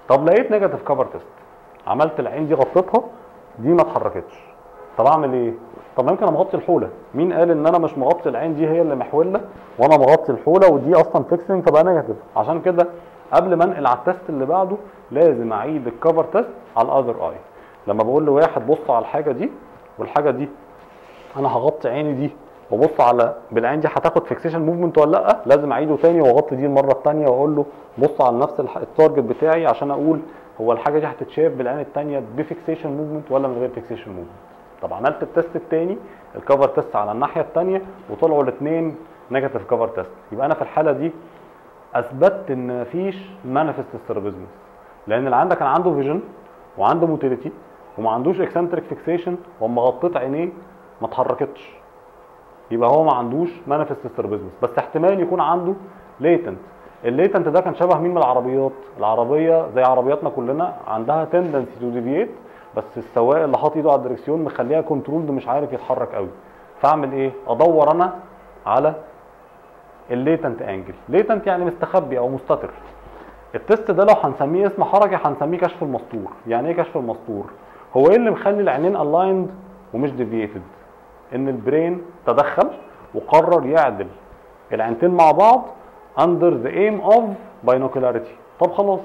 [SPEAKER 1] طب لقيت نيجاتيف كفر تيست، عملت العين دي غطيتها، دي ما اتحركتش، طب اعمل ايه؟ طب يمكن انا مغطي الحوله، مين قال ان انا مش مغطي العين دي هي اللي محوله وانا مغطي الحوله ودي اصلا فيكسنج فبقى نيجاتيف؟ عشان كده قبل ما انقل على التست اللي بعده لازم اعيد الكفر تيست على الاذر اي. لما بقول لواحد بص على الحاجه دي والحاجه دي، انا هغطي عيني دي وابص على بالعين دي هتاخد فيكسيشن موفمنت ولا لا، لازم اعيده تاني واغطي دي المره الثانيه واقول له بص على نفس التارجت بتاعي عشان اقول هو الحاجه دي هتتشاف بالعين الثانيه بفيكسيشن موفمنت ولا من غير فيكسيشن موفمنت. طب عملت التست الثاني الكفر تيست على الناحيه الثانيه وطلعوا الاثنين نيجاتيف كفر تيست، يبقى انا في الحاله دي اثبتت ان مفيش مانيفست سترابيزمس، لان اللي عندك كان عنده فيجن وعنده موتيليتي وما عندوش اكسنتريك فيكسيشن، واما غطيت عينيه ما اتحركتش، يبقى هو ما عندوش مانيفست سترابيزمس، بس احتمال يكون عنده ليتنت. الليتنت ده كان شبه مين من العربيات؟ العربيه زي عربياتنا كلنا عندها تندنسي تو ديفييت، بس السواق اللي حاطط ايده على الدركسيون مخليها كنترولد مش عارف يتحرك قوي. فاعمل ايه؟ ادور انا على الليتنت انجل، ليتنت يعني مستخبي او مستتر. التست ده لو هنسميه اسم حركي هنسميه كشف المستور. يعني ايه كشف المستور؟ هو ايه اللي مخلي العينين الايند ومش ديفييتد؟ ان البرين تدخل وقرر يعدل العينتين مع بعض under the aim of binocularity. طب خلاص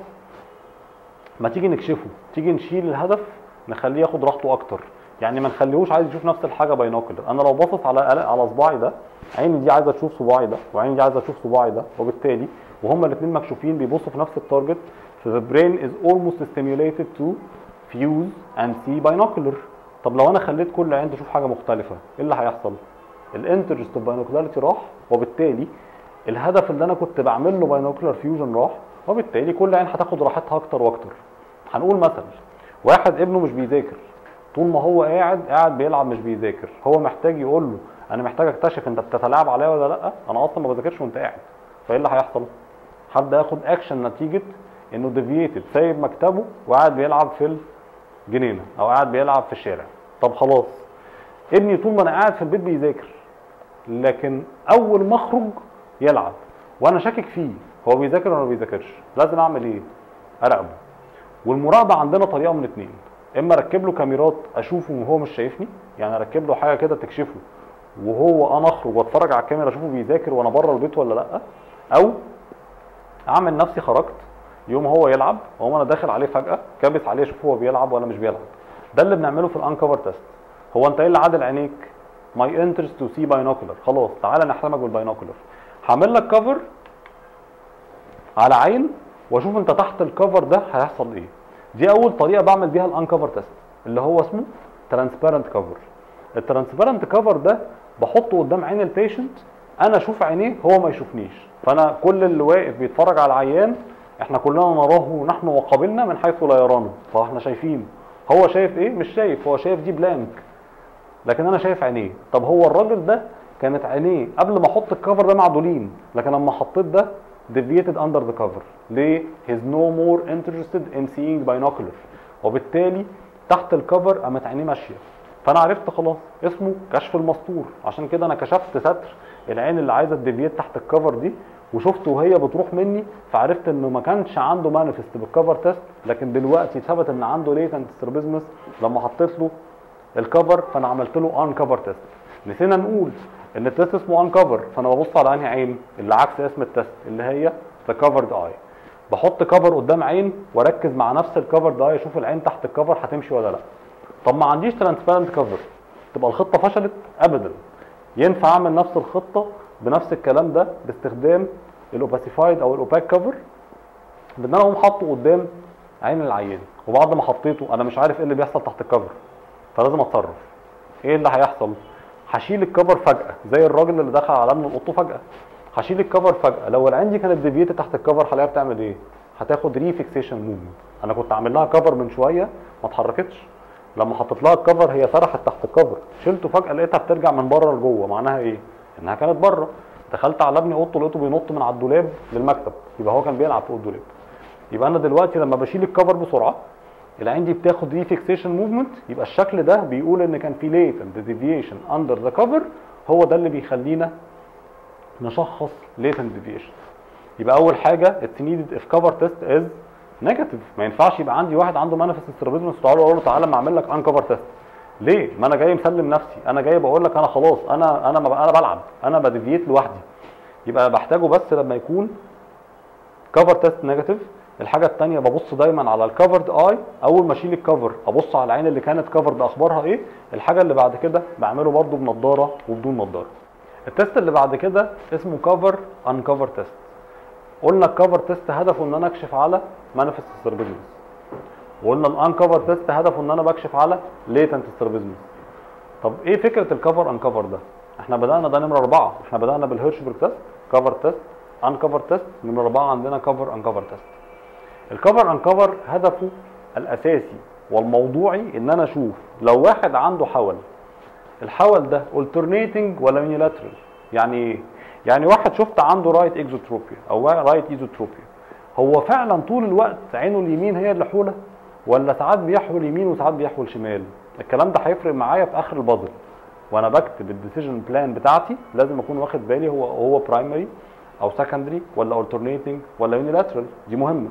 [SPEAKER 1] ما تيجي نكشفه، تيجي نشيل الهدف نخليه ياخد راحته اكتر، يعني ما نخليهوش عايز يشوف نفس الحاجه باينوكولر. انا لو باصص على صباعي ده، عيني دي عايزه تشوف صباعي ده وعيني دي عايزه تشوف صباعي ده، وبالتالي وهما الاثنين مكشوفين بيبصوا في نفس التارجت، فthe brain is almost stimulated to fuse and see binocular. طب لو انا خليت كل عين تشوف حاجه مختلفه ايه اللي هيحصل؟ الانترست اوف باينوكولاريتي راح، وبالتالي الهدف اللي انا كنت بعمل له باينوكولار فيوجن راح، وبالتالي كل عين هتاخد راحتها اكتر واكتر. هنقول مثلا واحد ابنه مش بيذاكر، طول ما هو قاعد بيلعب مش بيذاكر، هو محتاج يقول له انا محتاج اكتشف انت بتتلاعب عليا ولا لا، انا اصلا ما بذاكرش وانت قاعد. فايه اللي هيحصل؟ حد ياخد اكشن نتيجه انه ديفييتد، سايب مكتبه وقاعد بيلعب في الجنينه او قاعد بيلعب في الشارع. طب خلاص ابني طول ما انا قاعد في البيت بيذاكر، لكن اول ما اخرج يلعب وانا شاكك فيه هو بيذاكر ولا ما بيذاكرش، لازم اعمل ايه؟ اراقبه. والمراقبه عندنا طريقه من اتنين، اما اركب له كاميرات اشوفه وهو مش شايفني، يعني اركب له حاجه كده تكشفه وهو انا اخرج واتفرج على الكاميرا اشوفه بيذاكر وانا بره البيت ولا لا، او اعمل نفسي خرجت يوم هو يلعب واقوم انا داخل عليه فجاه كابس عليه اشوف هو بيلعب ولا مش بيلعب. ده اللي بنعمله في الانكفر تيست. هو انت ايه اللي عادل عينيك؟ ماي انترست تو سي باينوكولر، خلاص تعالى نحرمك بالباينوكولر. هعمل لك كفر على عين واشوف انت تحت الكفر ده هيحصل ايه. دي اول طريقه بعمل بيها الانكفر تيست اللي هو اسمه ترانسبيرنت كفر. الترانسبيرنت كفر ده بحطه قدام عين البيشنت، انا اشوف عينيه هو ما يشوفنيش، فانا كل اللي واقف بيتفرج على العيان احنا كلنا نراه نحن وقابلنا من حيث لا يرانا، فاحنا شايفين هو شايف ايه؟ مش شايف، هو شايف دي بلانك لكن انا شايف عينيه. طب هو الراجل ده كانت عينيه قبل ما احط الكفر ده معدولين، لكن لما حطيت ده deviated under the cover. ليه؟ he's no more interested in seeing binocular، وبالتالي تحت الكفر قامت عينيه ماشيه. فانا عرفت خلاص اسمه كشف المستور. عشان كده انا كشفت ستر العين اللي عايزه الديفييت تحت الكفر دي وشفته وهي بتروح مني، فعرفت انه ما كانش عنده مانيفست بالكفر تيست، لكن دلوقتي ثبت ان عنده ليتنت سترابيزمس لما حطيت له الكفر، فانا عملت له ان كفر تيست. نسينا نقول ان التيست اسمه ان كفر، فانا ببص على انهي عين اللي عكس اسم التيست اللي هي ذا كفرد اي. بحط كفر قدام عين واركز مع نفس الكفرد اي اشوف العين تحت الكفر هتمشي ولا لا. طب ما عنديش ترانسبيرنت كفر، تبقى الخطه فشلت؟ ابدا. ينفع اعمل نفس الخطه بنفس الكلام ده باستخدام الاوباسيفايد او الاوباك كفر، بان انا اقوم حاطه قدام عين العيان، وبعد ما حطيته انا مش عارف ايه اللي بيحصل تحت الكفر، فلازم اتصرف. ايه اللي هيحصل؟ هشيل الكفر فجاه زي الراجل اللي دخل على ابنه اوضته فجاه. هشيل الكفر فجاه، لو العين دي كانت ديفييت تحت الكفر هلاقيها بتعمل ايه؟ هتاخد ريفيكسيشن موفمنت. انا كنت عامل لها كفر من شويه ما اتحركتش، لما حطيت لها الكفر هي سرحت تحت الكفر، شلته فجاه لقيتها بترجع من بره لجوه. معناها ايه؟ انها كانت بره. دخلت على ابني اوضته لقيته بينط من على الدولاب للمكتب، يبقى هو كان بيلعب فوق الدولاب. يبقى انا دلوقتي لما بشيل الكفر بسرعه العين دي بتاخد ريفيكسيشن موفمنت، يبقى الشكل ده بيقول ان كان في ليتنت ديفيشن اندر ذا كفر، هو ده اللي بيخلينا نشخص ليتنت ديفيشن. يبقى اول حاجه اتس نيدد اف كفر تيست از نيجاتيف. ما ينفعش يبقى عندي واحد عنده مانيفست سترابيزموس تعالى اقول له تعالى ما اعمل لك انكفر تيست. ليه؟ ما انا جاي مسلم نفسي، انا جاي بقول لك انا خلاص انا بلعب، انا بديفيت لوحدي. يبقى بحتاجه بس لما يكون كفر تيست نيجاتيف. الحاجه الثانيه ببص دايما على الكفرد اي، اول ما اشيل الكفر ابص على العين اللي كانت كفرد اخبارها ايه. الحاجه اللي بعد كده بعمله برده بنضاره وبدون نضاره. التيست اللي بعد كده اسمه كفر انكفر تيست. قلنا الكفر تيست هدفه ان انا اكشف على مانيفست سترابيزموس، وقلنا الانكفر تيست هدفه ان انا بكشف على ليتنت سترابيزموس. طب ايه فكره الكفر انكفر ده؟ احنا بدانا ده نمره 4، احنا بدانا بالهيرشبرج تيست، كفر تيست، انكفر تيست. نمره 4 عندنا كفر انكفر تيست. الكفر انكفر هدفه الاساسي والموضوعي ان انا اشوف لو واحد عنده حول، الحول ده alternating ولا يونيلاترال. يعني ايه؟ يعني واحد شفت عنده رايت اكزوتروبيا او رايت ايزوتروبيا، هو فعلا طول الوقت عينه اليمين هي اللي حوله، ولا ساعات بيحول يمين وساعات بيحول شمال؟ الكلام ده هيفرق معايا في اخر البازل وانا بكتب الديسيجن بلان بتاعتي. لازم اكون واخد بالي هو برايمري او سكندري ولا alternating ولا يونيلاترال. دي مهمه.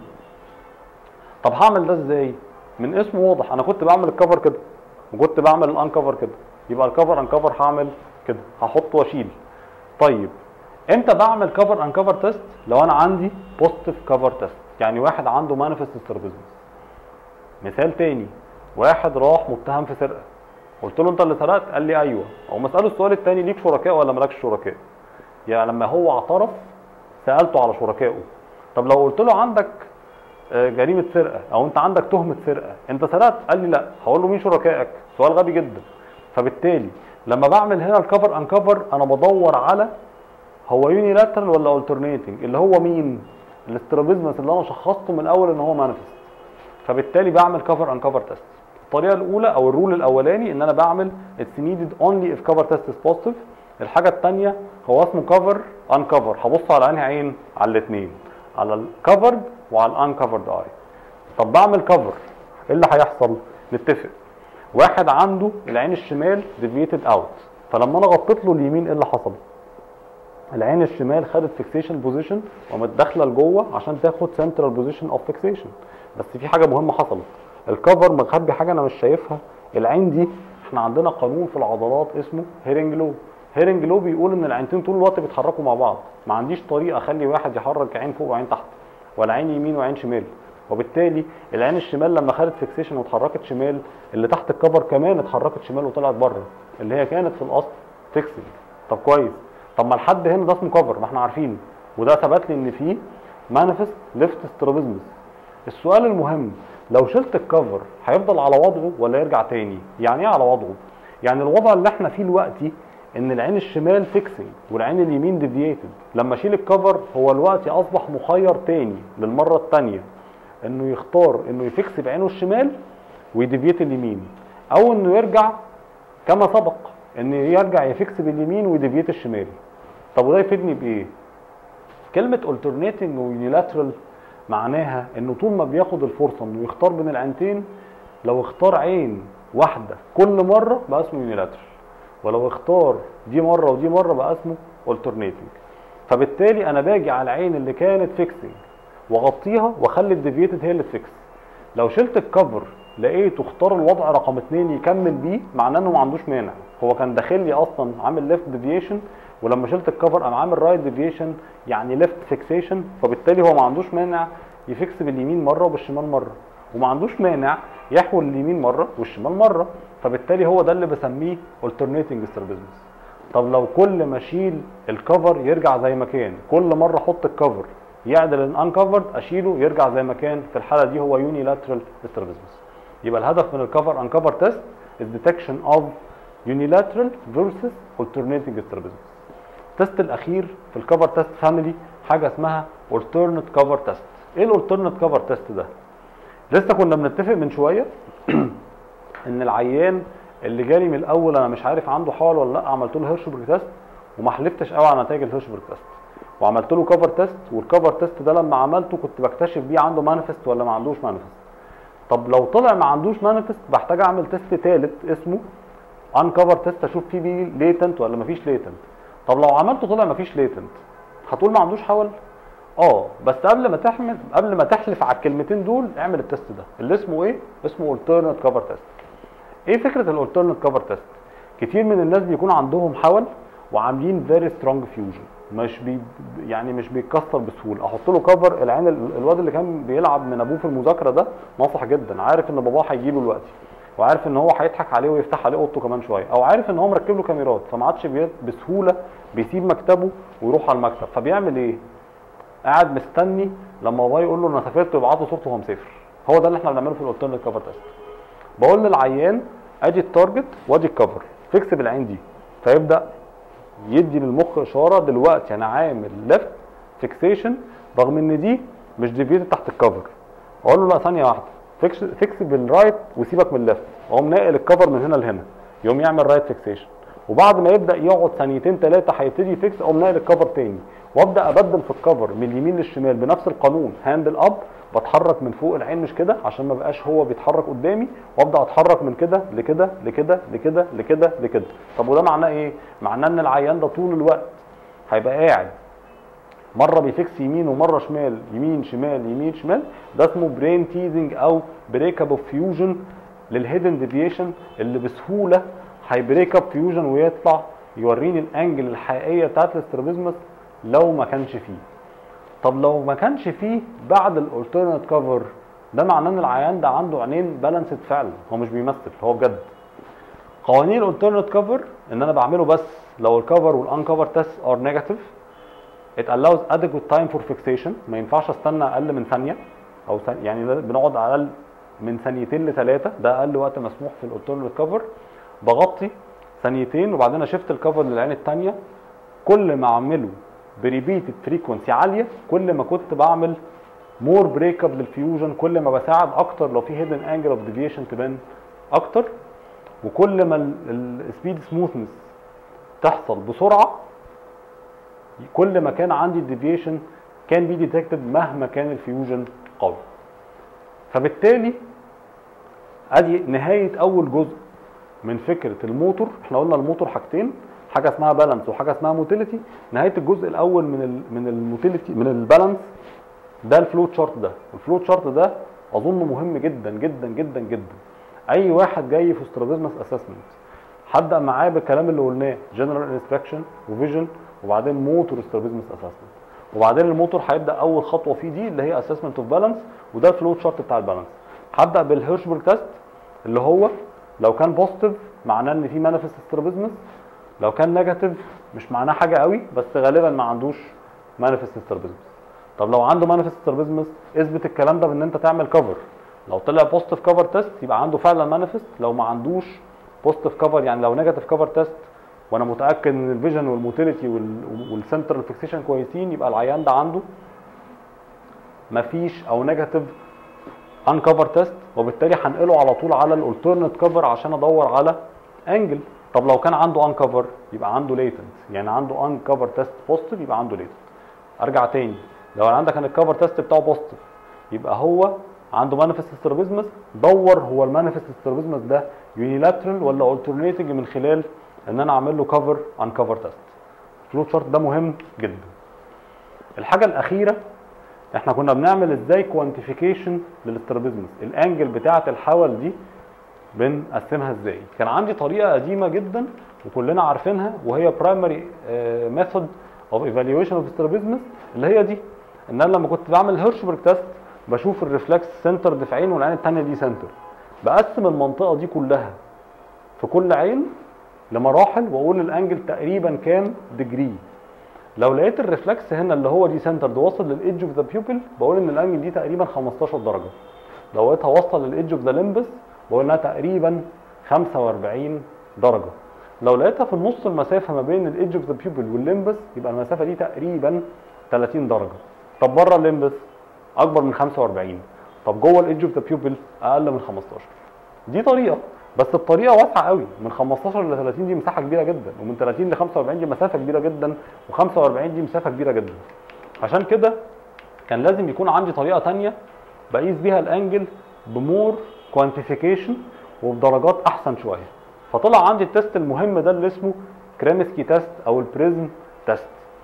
[SPEAKER 1] طب هعمل ده ازاي؟ من اسمه واضح، انا كنت بعمل الكفر كده وكنت بعمل الانكفر كده، يبقى الكفر انكفر هعمل كده، هحط واشيل. طيب امتى بعمل كفر انكفر تيست؟ لو انا عندي بوزيتيف كفر تيست، يعني واحد عنده مانيفست سترابيزموس. مثال تاني، واحد راح متهم في سرقه، قلت له انت اللي سرقت؟ قال لي ايوه. او مساله السؤال الثاني ليك شركاء ولا مالكش شركاء؟ يعني لما هو اعترف سالته على شركائه. طب لو قلت له عندك جريمه سرقه او انت عندك تهمه سرقه، انت سرقت؟ قال لي لا. هقول له مين شركائك؟ سؤال غبي جدا. فبالتالي لما بعمل هنا الكفر انكفر انا بدور على هو يونيلاترال ولا alternating، اللي هو مين؟ الاسترابيزموس اللي انا شخصته من الاول ان هو مانيفست. فبالتالي بعمل كفر انكفر تيست. الطريقه الاولى او الرول الاولاني ان انا بعمل اتس نيدد اونلي اف كفر تيست از بوزيتيف. الحاجه الثانيه هو اسمه كفر انكفر، هبص على انهي عين؟ على الاثنين، على الكفرد وعلى الانكفرد اي. طب بعمل كفر، ايه اللي هيحصل؟ نتفق. واحد عنده العين الشمال ديفيتد اوت، فلما انا غطيت له اليمين ايه اللي حصل؟ العين الشمال خدت فيكسيشن بوزيشن وقامت داخله لجوه عشان تاخد سنترال بوزيشن اوف فيكسيشن. بس في حاجه مهمه حصلت، الكفر مخبي حاجه انا مش شايفها. العين دي احنا عندنا قانون في العضلات اسمه هيرنج لو. هيرنج لو بيقول ان العينتين طول الوقت بيتحركوا مع بعض، ما عنديش طريقه اخلي واحد يحرك عين فوق وعين تحت، ولا عين يمين وعين شمال. وبالتالي العين الشمال لما خدت فيكسيشن واتحركت شمال، اللي تحت الكفر كمان اتحركت شمال وطلعت بره، اللي هي كانت في الاصل فيكسنج. طب كويس. طب ما لحد هنا ده اسمه كفر، ما احنا عارفين، وده ثبت لي ان فيه مانيفست ليفت سترابيزموس. السؤال المهم، لو شلت الكفر هيفضل على وضعه ولا يرجع تاني؟ يعني ايه على وضعه؟ يعني الوضع اللي احنا فيه دلوقتي ان العين الشمال فيكسنج والعين اليمين ديفييتد. لما اشيل الكفر هو دلوقتي اصبح مخير تاني للمره الثانيه انه يختار انه يفكس بعينه الشمال ويديفيت اليمين، او انه يرجع كما سبق ان يرجع يفكس باليمين ويديفيت الشمال. طب وده يفيدني بايه؟ كلمه alternating ويونيلاترال معناها انه طول ما بياخد الفرصه انه يختار بين العينتين، لو اختار عين واحده كل مره بقى اسمه يونيلاترال، ولو اختار دي مره ودي مره بقى اسمه alternating. فبالتالي انا باجي على العين اللي كانت فيكسنج واغطيها واخلي الديفيتد هي اللي تفكس. لو شلت الكفر لقيته اختار الوضع رقم 2 يكمل بيه، معناه انه ما عندوش مانع. هو كان داخل لي اصلا عامل ليفت ديفيشن، ولما شلت الكفر قام عامل رايت ديفيشن يعني ليفت فيكسيشن. فبالتالي هو ما عندوش مانع يفكس باليمين مره وبالشمال مره، وما عندوش مانع يحول اليمين مره والشمال مره. فبالتالي هو ده اللي بسميه alternating strabismus. طب لو كل ما اشيل الكفر يرجع زي ما كان، كل مره احط الكفر يعدل الانكفرد اشيله يرجع زي ما كان، في الحاله دي هو unilateral strabismus. يبقى الهدف من الكفر انكفر تيست is detection of unilateral versus alternating strabismus. التست الاخير في الكفر تيست فاميلي حاجه اسمها alternate cover test. ايه الالترنت كفر تيست ده؟ لسه كنا بنتفق من شويه ان العيان اللي جالي من الاول انا مش عارف عنده حول ولا لا، عملت له هيرشبرج تيست وما حلفتش قوي على نتائج الهيرشبرج تيست، وعملت له كفر تيست، والكفر تيست ده لما عملته كنت بكتشف بيه عنده مانيفست ولا ما عندوش مانيفست. طب لو طلع ما عندوش مانيفست بحتاج اعمل تيست ثالث اسمه ان كفر تيست، اشوف فيه بيه ليتنت ولا ما فيش ليتنت. طب لو عملته طلع ما فيش ليتنت، هتقول ما عندوش حول؟ بس قبل ما تحلف على الكلمتين دول اعمل التست ده اللي اسمه ايه؟ اسمه alternate cover test. ايه فكره الالترنت كفر تيست؟ كتير من الناس بيكون عندهم حول وعاملين فيري سترونج فيوجن، مش بيتكسر بسهوله. احط له كفر، العين الواد اللي كان بيلعب من ابوه في المذاكره ده ناصح جدا، عارف ان باباه هيجي له دلوقتي، وعارف ان هو هيضحك عليه ويفتح عليه اوضته كمان شويه، او عارف ان هو مركب له كاميرات، فما عادش بسهوله بيسيب مكتبه ويروح على المكتب. فبيعمل ايه؟ قاعد مستني لما باباه يقول له انا سافرت ويبعت له صورته وهو مسافر. هو ده اللي احنا بنعمله في الالترنت كفر تيست. بقول للعيان ادي التارجت وادي الكفر، فيكس بالعين دي، فيبدا يدي للمخ اشاره دلوقتي انا عامل ليفت فيكسيشن رغم ان دي مش ديفيتد تحت الكفر. اقول له لا ثانيه واحده، فيكس بالرايت وسيبك من الليفت، اقوم ناقل الكفر من هنا لهنا، يقوم يعمل رايت فيكسيشن، وبعد ما يبدا يقعد ثانيتين ثلاثه هيبتدي فيكس، اقوم ناقل الكفر تاني، وابدا ابدل في الكفر من اليمين للشمال بنفس القانون، هاندل اب، بتحرك من فوق العين مش كده عشان ما بقاش هو بيتحرك قدامي، وابدا اتحرك من كده لكده لكده لكده لكده لكده. طب وده معناه ايه؟ معناه ان العيان ده طول الوقت هيبقى قاعد مره بيفكس يمين ومره شمال، يمين شمال يمين شمال. ده اسمه برين تيزنج او بريك اب اوف فيوجن للهيدن ديفيشن، اللي بسهوله هيبريك اب فيوجن ويطلع يوريني الانجل الحقيقيه بتاعت الاسترابيزمس لو ما كانش فيه. طب لو ما كانش فيه بعد الالترنت كفر، ده معناه ان العيان ده عنده عينين بالانسد فعلا، هو مش بيمثل، هو بجد. قوانين الالترنت كفر ان انا بعمله بس لو الكفر والان كفر تيست ار نيجاتيف. it allows adequate time for fixation، ما ينفعش استنى اقل من ثانيه او يعني بنقعد اقل من ثانيتين لثلاثه، ده اقل وقت مسموح في الالترنت كفر. بغطي ثانيتين وبعدين اشفت الكفر للعين الثانيه. كل ما اعمله بريبيتد فريكونسي عاليه كل ما كنت بعمل مور بريك اب للفيوجن، كل ما بساعد اكتر لو في هيدن انجل اوف ديفيشن تبان اكتر، وكل ما السبيد سموثنس تحصل بسرعه كل ما كان عندي الديفيشن كان بي ديتكتد مهما كان الفيوجن قوي. فبالتالي ادي نهايه اول جزء من فكره الموتور. احنا قلنا الموتور حاجتين، حاجه اسمها بالانس وحاجه اسمها موتيليتي. نهايه الجزء الاول من الموتيليتي من البالانس ده الفلو تشارت ده. الفلو تشارت ده اظن مهم جدا جدا جدا جدا. اي واحد جاي في استرابيزمس اسسمنت هبدا معاه بالكلام اللي قلناه، جنرال انسبكشن وفيجن وبعدين موتور استرابيزمس اسسمنت، وبعدين الموتور هيبدا اول خطوه فيه دي اللي هي اسسمنت اوف بالانس، وده الفلو تشارت بتاع البالانس. هبدا بالهيرشبرج تيست اللي هو لو كان بوزيتيف معناه ان في مانيفست استرابيزمس، لو كان نيجاتيف مش معناه حاجه قوي بس غالبا ما عندوش مانيفست استرابيزمس. طب لو عنده مانيفست استرابيزمس اثبت الكلام ده بان انت تعمل كفر. لو طلع بوزيتيف كفر تيست يبقى عنده فعلا مانيفست، لو ما عندوش بوزيتيف كفر يعني لو نيجاتيف كفر تيست وانا متاكد ان الفيجن والموتيليتي والسنترال فيكسيشن كويسين يبقى العيان ده عنده مفيش او نيجاتيف ان كفر تيست، وبالتالي هنقله على طول على الالترنت كفر عشان ادور على انجل. طب لو كان عنده ان كفر يبقى عنده ليتنت، يعني عنده ان كفر تيست بوزيتيف يبقى عنده ليتنت. ارجع تاني، لو عندك كان الكفر تيست بتاعه بوزيتيف يبقى هو عنده مانيفست استرابيزمس. دور هو المانيفست استرابيزمس ده يونيلاترال ولا الترنيتنج من خلال ان انا اعمل له كفر ان كفر تيست. الفلو تشارت ده مهم جدا. الحاجه الاخيره احنا كنا بنعمل ازاي كوانتيفيكيشن للاسترابيزمس، الانجل بتاعه الحول دي بنقسمها ازاي. كان عندي طريقه قديمه جدا وكلنا عارفينها وهي برايمري ميثود اوف ايفالويشن اوف استرابيزمس، اللي هي دي ان انا لما كنت بعمل هيرشبرج تيست بشوف الريفلكس سنتر في عين والعين الثانيه دي سنتر، بقسم المنطقه دي كلها في كل عين لمراحل واقول الانجل تقريبا كام ديجري. لو لقيت الريفلكس هنا اللي هو دي سنتر ده واصل للايدج اوف ذا بيوبل بقول ان الانجل دي تقريبا 15 درجه. لو لقيتها واصله للايدج اوف ذا ليمبس بقول انها تقريبا 45 درجه. لو لقيتها في النص المسافه ما بين الايدج اوف ذا بيوبل والليمبس يبقى المسافه دي تقريبا 30 درجه. طب بره الليمبس اكبر من 45، طب جوه الايدج اوف ذا بيوبل اقل من 15. دي طريقه، بس الطريقه واسعه قوي، من 15 ل 30 دي مساحه كبيره جدا، ومن 30 ل 45 دي مسافه كبيره جدا، و45 دي مسافه كبيره جدا. عشان كده كان لازم يكون عندي طريقه ثانيه بقيس بيها الانجل بمور كوانتيفيكيشن وبدرجات احسن شويه. فطلع عندي التست المهم ده اللي اسمه كريمسكي تيست او البريزم تيست.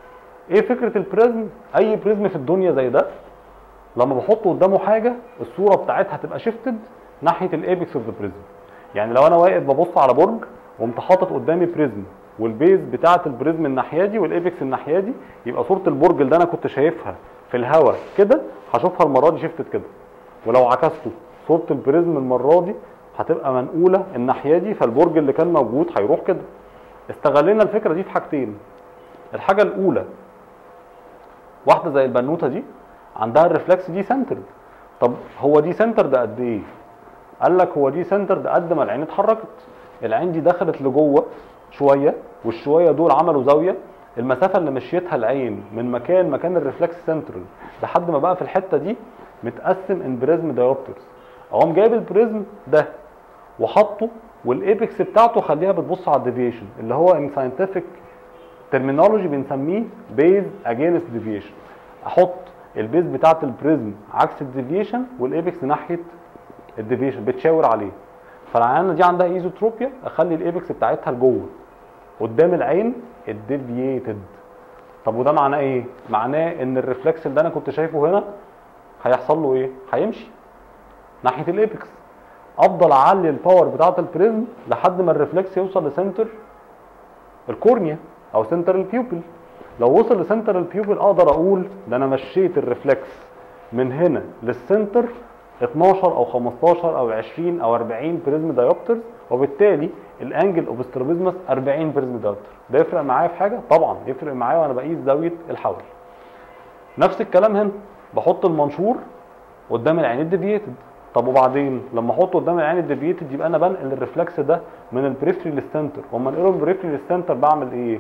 [SPEAKER 1] ايه فكره البريزم؟ اي بريزم في الدنيا زي ده لما بحط قدامه حاجه الصوره بتاعتها تبقى شيفتد ناحيه الايبكس اوف ذا بريزم. يعني لو انا واقف ببص على برج وقمت حاطط قدامي بريزم والبيز بتاعه البريزم الناحيه دي والايبكس الناحيه دي، يبقى صوره البرج اللي انا كنت شايفها في الهواء كده هشوفها المره دي شيفتد كده. ولو عكسته صوره البريزم المره دي هتبقى منقوله الناحيه دي، فالبرج اللي كان موجود هيروح كده. استغلينا الفكره دي في حاجتين. الحاجه الاولى، واحده زي البنوته دي عندها الريفلكس دي سنترد. طب هو دي سنترد قد ايه؟ قال لك هو دي سنترد قد ما العين اتحركت. العين دي دخلت لجوه شويه والشويه دول عملوا زاويه. المسافه اللي مشيتها العين من مكان الريفلكس سنترال لحد ما بقى في الحته دي متقسم ان بريزم دايوبترز. اقوم جايب البريزم ده وحطه والايبكس بتاعته خليها بتبص على الديفيشن اللي هو ان ساينتفك ترمينولوجي بنسميه بيز اجينست ديفيشن. احط البيز بتاعت البريزم عكس الديفيشن والايبكس ناحيه الديفيشن بتشاور عليه. فالعيانه دي عندها ايزوتروبيا، اخلي الايبكس بتاعتها لجوه قدام العين الديفييتد. طب وده معناه ايه؟ معناه ان الريفلكس اللي انا كنت شايفه هنا هيحصل له ايه؟ هيمشي ناحيه الايبكس. افضل اعلي الباور بتاعه البريزم لحد ما الريفلكس يوصل لسنتر الكورنيا او سنتر البيوبل. لو وصل لسنتر البيوبل اقدر اقول ده انا مشيت الريفلكس من هنا للسنتر 12 او 15 او 20 او 40 بريزم دايوبترز، وبالتالي الانجل اوف سترابيزمس 40 بريزم دايوبتر. ده يفرق معايا في حاجه؟ طبعا يفرق معايا وانا بقيس زاويه الحول. نفس الكلام هنا، بحط المنشور قدام العين الديفييتد. طب وبعدين لما احطه قدام العين الديفييتد يبقى انا بنقل الريفلكس ده من البريفري للسنتر. واما انقله من البريفري للسنتر بعمل ايه؟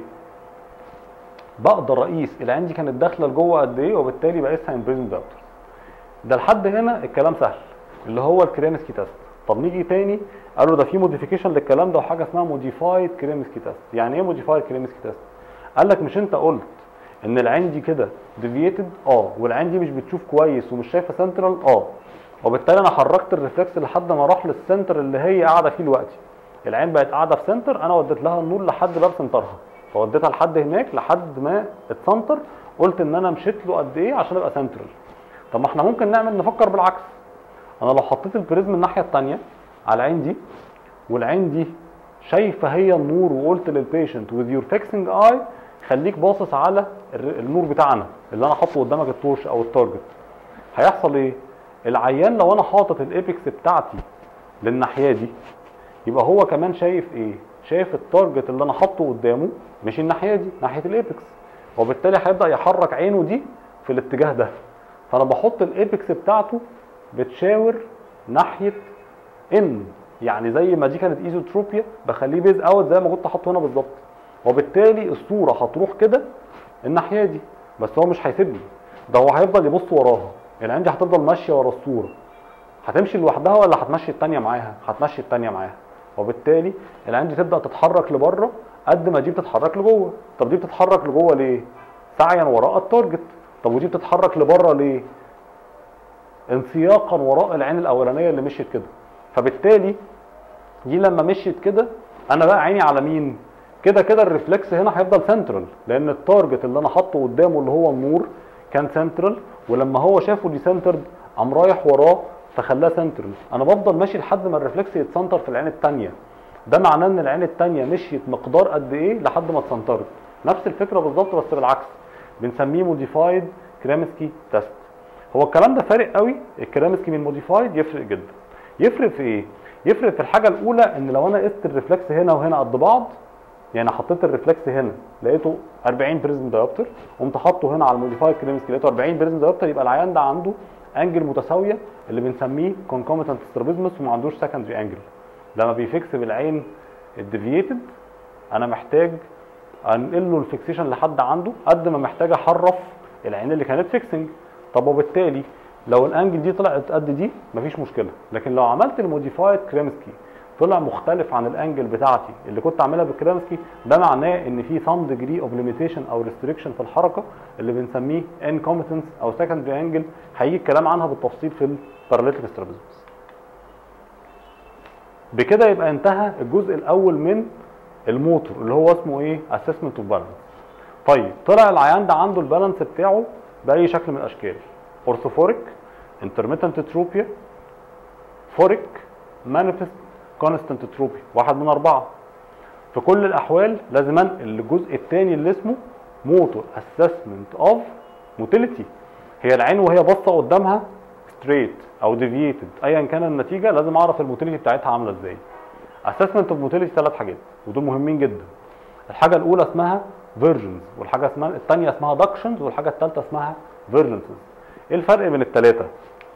[SPEAKER 1] بقدر اقيس العين دي كانت داخله لجوه قد ايه، وبالتالي بقيسها ان بريزم دايوبتر. ده لحد هنا الكلام سهل اللي هو الكريمسكي تيست. طب نيجي تاني، قالوا ده في موديفيكيشن للكلام ده وحاجه اسمها موديفايد كريمسكي تيست. يعني ايه موديفايد كريمسكي تيست؟ قال لك مش انت قلت ان العين دي كده ديفييتد؟ والعين دي مش بتشوف كويس ومش شايفه سنترال؟ وبالتالي انا حركت الريفلكس لحد ما راح للسنتر اللي هي قاعده فيه دلوقتي. العين بقت قاعده في سنتر، انا وديت لها النور لحد باب سنترها، فوديتها لحد هناك لحد ما اتسنتر. قلت ان انا مشيت له قد ايه عشان ابقى سنترال. طب ما احنا ممكن نفكر بالعكس. انا لو حطيت البريزم الناحيه الثانيه على العين دي، والعين دي شايفه هي النور، وقلت للبيشنت وذ يور فيكسنج اي خليك باصص على النور بتاعنا اللي انا حاطه قدامك التورش او التارجت، هيحصل ايه؟ العيان لو انا حاطط الايبكس بتاعتي للناحيه دي يبقى هو كمان شايف ايه؟ شايف التارجت اللي انا حاطه قدامه مش الناحيه دي، ناحيه الايبكس، وبالتالي هيبدا يحرك عينه دي في الاتجاه ده. فانا بحط الايبكس بتاعته بتشاور ناحيه ان، يعني زي ما دي كانت ايزوتروبيا بخليه بيز اوت زي ما كنت حاطه هنا بالظبط، وبالتالي الصوره هتروح كده الناحيه دي. بس هو مش هيسيبني، ده هو هيفضل يبص وراها. العين دي هتفضل ماشيه ورا الصوره، هتمشي لوحدها ولا هتمشي الثانيه معاها؟ هتمشي الثانيه معاها، وبالتالي العين دي تبدا تتحرك لبره قد ما دي بتتحرك لجوه. طب دي بتتحرك لجوه ليه؟ سعيا وراء التارجت. طب ودي بتتحرك لبره ليه؟ انسياقا وراء العين الاولانيه اللي مشيت كده. فبالتالي دي لما مشيت كده انا بقى عيني على مين؟ كده كده الريفلكس هنا هيفضل سنترال، لان التارجت اللي انا حاطه قدامه اللي هو النور كان سنترال، ولما هو شافه دي سنترد قام رايح وراه فخلاه سنترال. انا بفضل ماشي لحد ما الريفلكس يتسنتر في العين الثانيه. ده معناه ان العين الثانيه مشيت مقدار قد ايه لحد ما اتسنترت. نفس الفكره بالظبط بس بالعكس، بنسميه موديفايد كريمسكي تيست. هو الكلام ده فارق قوي، الكريمسكي من الموديفايد يفرق جدا. يفرق في ايه؟ يفرق في الحاجه الاولى ان لو انا قست الريفلكس هنا وهنا قد بعض، يعني حطيت الريفلكس هنا لقيته 40 بريزم دايوبتر، قمت حاطه هنا على الموديفايد كريمسكي لقيته 40 بريزم دايوبتر، يبقى العيان ده عنده انجل متساويه اللي بنسميه كونكوميتنت سترابيزمس وما عندوش سكندري انجل. لما بيفكس بالعين الديفييتد انا محتاج انقل له الفيكسيشن لحد عنده قد ما محتاج احرف العين اللي كانت فيكسنج. طب وبالتالي لو الانجل دي طلعت قد دي مفيش مشكله، لكن لو عملت الموديفايد كريمسكي طلع مختلف عن الانجل بتاعتي اللي كنت عاملها بالكريمسكي، ده معناه ان في some degree of limitation او restriction في الحركه اللي بنسميه incompetence او secondary angle. هيجي الكلام عنها بالتفصيل في الباراليتيك سترابيزمس. بكده يبقى انتهى الجزء الاول من الموتور اللي هو اسمه ايه؟ assessment of balance. طيب طلع العيان ده عنده البالانس بتاعه باي شكل من الاشكال، اورثوفوريك، انترميتنت تروبيا، فوريك، مانيفست، كونستنت تروبيا، واحد من اربعه. في كل الاحوال لازم انقل للجزء الثاني اللي اسمه موتور اسسمنت اوف موتيليتي. هي العين وهي باصه قدامها ستريت او ديفييتد ايا كان النتيجه، لازم اعرف الموتيليتي بتاعتها عامله ازاي. اسسمنت اوف موتيليتي ثلاث حاجات ودول مهمين جدا. الحاجه الاولى اسمها فيرجنز، والحاجه الثانيه اسمها داكشنز، والحاجه الثالثه اسمها فيرجنسز. ايه الفرق بين الثلاثه؟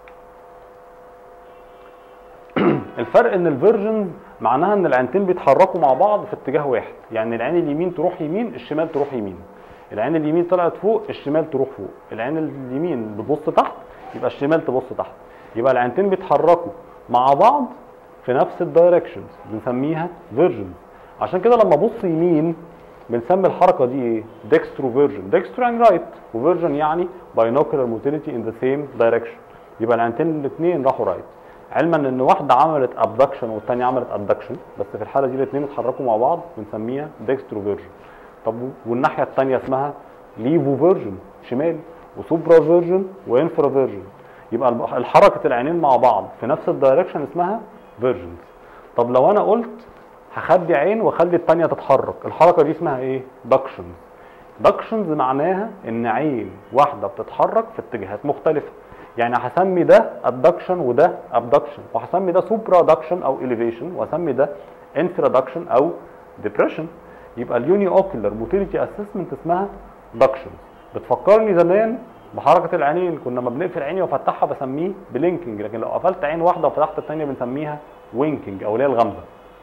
[SPEAKER 1] الفرق ان الفيرجنز معناها ان العينتين بيتحركوا مع بعض في اتجاه واحد، يعني العين اليمين تروح يمين، الشمال تروح يمين. العين اليمين طلعت فوق، الشمال تروح فوق. العين اليمين بتبص تحت، يبقى الشمال تبص تحت. يبقى العينتين بيتحركوا مع بعض في نفس الدايركشنز، بنسميها فيرجنز. عشان كده لما ابص يمين بنسمي الحركه دي ايه؟ ديكسترو فيرجن. ديكسترو يعني رايت، وفيرجن يعني باينوكولار موتيليتي ان ذا سيم دايركشن. يبقى العينتين الاثنين راحوا رايت، علما ان واحده عملت ابدكشن والثانيه عملت ادكشن، بس في الحاله دي الاثنين اتحركوا مع بعض بنسميها ديكسترو فيرجن. طب والناحيه الثانيه اسمها ليفو فيرجن، شمال، وسوبرا فيرجن وانفرا فيرجن. يبقى الحركه العينين مع بعض في نفس الدايركشن اسمها فيرجنز. طب لو انا قلت هخلي عين واخلي الثانيه تتحرك، الحركه دي اسمها ايه؟ داكشنز. داكشنز معناها ان عين واحده بتتحرك في اتجاهات مختلفه. يعني هسمي ده ادكشن وده ابدكشن، وهسمي ده سوبرا داكشن او اليفيشن، وهسمي ده انفرا داكشن او ديبريشن. يبقى اليوني اوكيولار موتيليتي اسسمنت اسمها داكشن. بتفكرني زمان بحركه العينين، كنا لما بنقفل عيني وافتحها بسميه بلينكينج، لكن لو قفلت عين واحده وفتحت الثانيه بنسميها وينكينج او اللي هي الغمزه.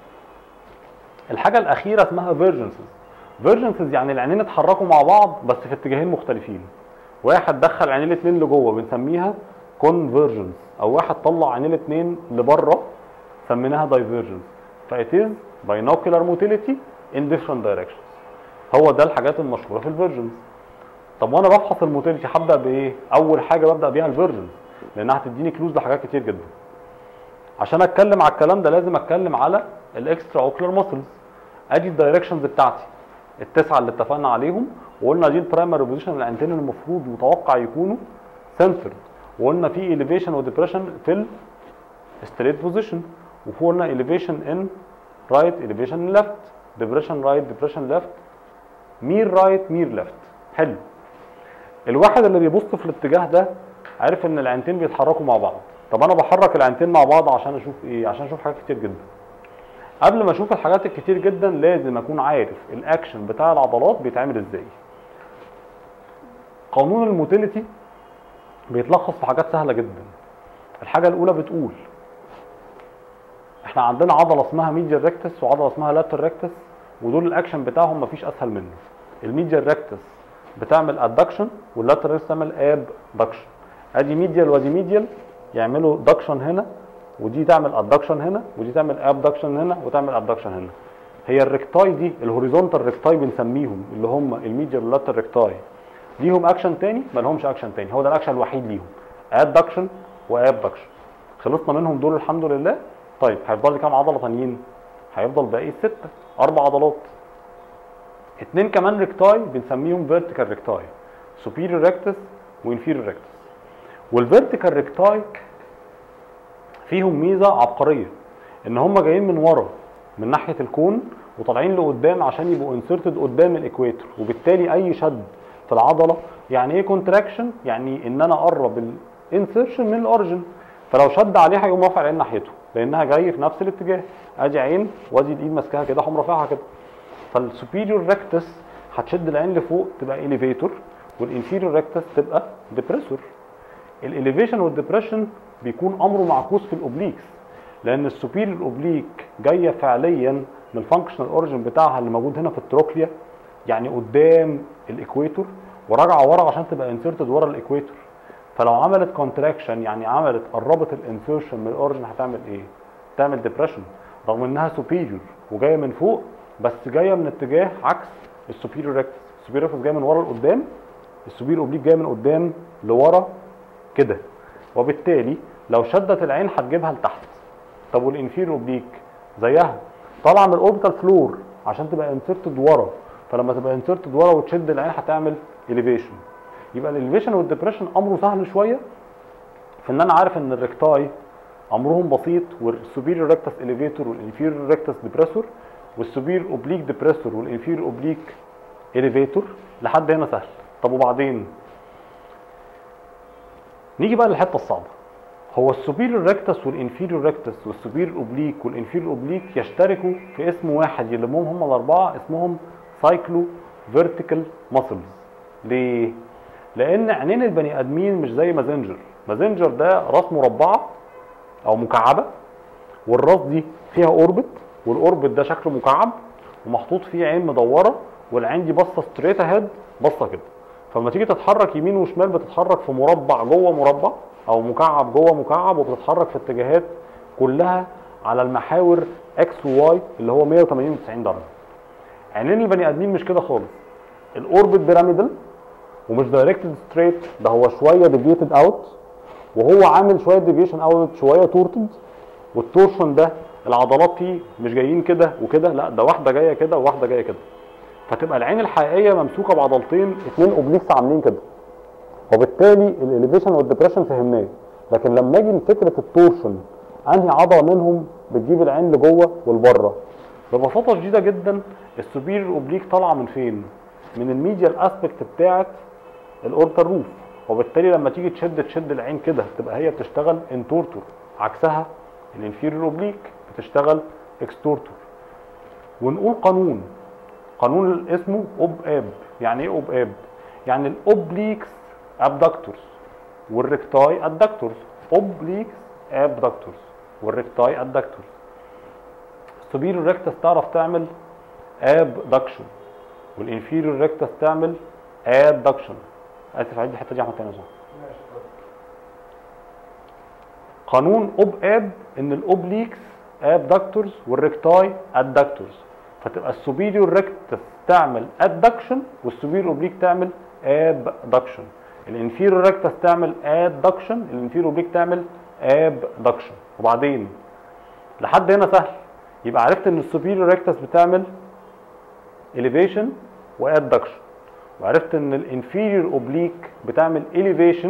[SPEAKER 1] الحاجه الاخيره اسمها فيرجنسز. فيرجنسز يعني العينين اتحركوا مع بعض بس في اتجاهين مختلفين. واحد دخل عينين الاثنين لجوه بنسميها كونفيرجنس، او واحد طلع عينين الاثنين لبره سميناها دايفيرجنس. فايت از باينوكولار موتيليتي ان ديفرنت دايركشنز. هو ده الحاجات المشهوره في الفيرجنز. طب وانا بفحص الموتيليتي هبدا بايه؟ اول حاجه ببدا بيها الفيرجنز، لانها هتديني كلوز لحاجات كتير جدا. عشان اتكلم على الكلام ده لازم اتكلم على الاكسترا اوكلر ماسلز. ادي الدايركشنز بتاعتي التسعه اللي اتفقنا عليهم، وقلنا دي البرايمري بوزيشن العينتين المفروض متوقع يكونوا سنترد، وقلنا في اليفيشن وديبريشن في الستريت بوزيشن، وقلنا اليفيشن ان رايت، اليفيشن ان ليفت، ديبريشن رايت، ديبريشن ليفت، مير رايت، مير ليفت. حلو. الواحد اللي بيبص في الاتجاه ده عارف ان العينتين بيتحركوا مع بعض. طب انا بحرك العينتين مع بعض عشان اشوف ايه؟ عشان اشوف حاجات كتير جدا. قبل ما اشوف الحاجات الكتير جدا لازم اكون عارف الاكشن بتاع العضلات بيتعمل ازاي. قانون الموتيليتي بيتلخص في حاجات سهله جدا. الحاجه الاولى بتقول احنا عندنا عضله اسمها ميديال ريكتس وعضله اسمها لاتر ريكتس، ودول الاكشن بتاعهم مفيش اسهل منه. الميديال ريكتس بتعمل ادكشن واللاتر ريكتس بتعمل ابدكشن. ادي ميديال وادي ميديال يعملوا دكشن هنا، ودي تعمل ادكشن هنا، ودي تعمل ابدكشن هنا، وتعمل ادكشن هنا. هي الريكتاي دي الهوريزونتال ريكتاي بنسميهم، اللي هم الميديال واللاتر ريكتاي، ليهم اكشن تاني؟ ما لهمش اكشن تاني، هو ده الاكشن الوحيد ليهم، ادكشن وابدكشن. خلصنا منهم دول الحمد لله. طيب هيفضل لي كام عضله تانيين؟ هيفضل باقي 6، 4 عضلات. 2 كمان ريكتاي بنسميهم فيرتيكال ريكتاي، سوبيريور ريكتس وانفيريور ريكتس. والفيرتيكال ريكتاي فيهم ميزه عبقريه، ان هم جايين من ورا من ناحيه الكون وطالعين لقدام عشان يبقوا انسرتد قدام الاكواتور، وبالتالي اي شد في العضله يعني ايه كونتراكشن؟ يعني ان انا اقرب الانسرشن من الاوريجن، فلو شد عليها هيقوم رافع العين ناحيته لانها جايه في نفس الاتجاه. ادي عين وادي الايد ماسكاها كده هقوم رافعها كده. فالسوبيريور ريكتس هتشد العين لفوق تبقى اليفيتور، والانفيريور ريكتس تبقى ديبريسور. الاليفيشن والديبريشن بيكون امره معكوس في الاوبليكس، لان السوبيريور اوبليك جايه فعليا من الفانكشنال اوريجن بتاعها اللي موجود هنا في التروكليا، يعني قدام الاكواتور، وراجعه ورا عشان تبقى انسرتد ورا الاكواتور. فلو عملت كونتراكشن يعني عملت قربت الانسرشن من الاوريجن هتعمل ايه؟ تعمل ديبريشن، رغم انها سوبيريور وجايه من فوق، بس جايه من اتجاه عكس السوبيريور ريكتس. السوبيريور ريكتس جايه من ورا لقدام، السوبيريور اوبليك جايه من قدام لورا كده، وبالتالي لو شدت العين هتجيبها لتحت. طب والانفيريور اوبليك زيها طالعه من الاوربيتال فلور عشان تبقى انسرتد ورا، فلما تبقى انسرتد ورا وتشد العين هتعمل اليفيشن. يبقى الاليفيشن والديبريشن امره سهل شويه في ان انا عارف ان الريكتاي امرهم بسيط، والسوبيريور ريكتس اليفيتور والانفيريور ريكتس ديبريسور، والسوبيريور اوبليك ديبريسور والانفيريور اوبليك اليفيتور. لحد هنا سهل. طب وبعدين نيجي بقى للحته الصعبه. هو السوبيريور ريكتس والانفيريور ريكتس والسوبيريور اوبليك والانفيريور اوبليك يشتركوا في اسم واحد يلمهم هم الاربعه، اسمهم سايكلو فيرتيكال ماسلز. ليه؟ لان عينين البني ادمين مش زي مازنجر. مازنجر ده راس مربعه او مكعبه، والراس دي فيها اوربت، والاوربت ده شكله مكعب ومحطوط فيه عين مدوره، والعين دي باصه ستريت اهيد، باصه كده. فلما تيجي تتحرك يمين وشمال بتتحرك في مربع جوه مربع او مكعب جوه مكعب، وبتتحرك في اتجاهات كلها على المحاور اكس وواي اللي هو 180 و90 درجه. عينين البني ادمين مش كده خالص. الاوربت بيراميدال ومش دايركتد ستريت، ده هو شويه ديفيتد اوت، وهو عامل شويه ديفيشن اوت، شويه تورتد. والتورشن ده العضلات فيه مش جايين كده وكده، لا ده واحده جايه كده وواحده جايه كده. فتبقى العين الحقيقيه ممسوكه بعضلتين اتنين اوبليكس عاملين كده، وبالتالي الاليفيشن والديبريشن فهمناه. لكن لما اجي لفكره التورشن، انهي عضله منهم بتجيب العين لجوه ولبره؟ ببساطه شديده جدا السوبيريور اوبليك طالعه من فين؟ من الميديال اسبكت بتاعه الاورتال روف، وبالتالي لما تيجي تشد العين كده تبقى هي بتشتغل انتورتور، عكسها الانفيريور اوبليك بتشتغل اكستورتور. ونقول قانون اسمه اوب اب. يعني ايه اوب اب؟ يعني الاوبليكس ابدكتورز والريكتاي ادكتورز. اوبليكس ابدكتورز والريكتاي ادكتورز. السوبيريور ريكتس تعرف تعمل ابدكشن، والانفيريور ريكتس تعمل ادكشن. اسف عيد الحته دي يا احمد تاني. قانون اوب اب ان الاوبليكس ابدكتورز والريكتاي ادكتورز، فتبقى السوبيريور ريكتس تعمل ادكشن والسوبيريور اوبليك تعمل ابدكشن. الانفيريور ريكتس تعمل ادكشن، الانفيريور اوبليك تعمل ابدكشن. وبعدين لحد هنا سهل. يبقى عرفت ان السوبيريور ريكتس بتعمل elevation وادكشن، وعرفت ان الانفيريور اوبليك بتعمل elevation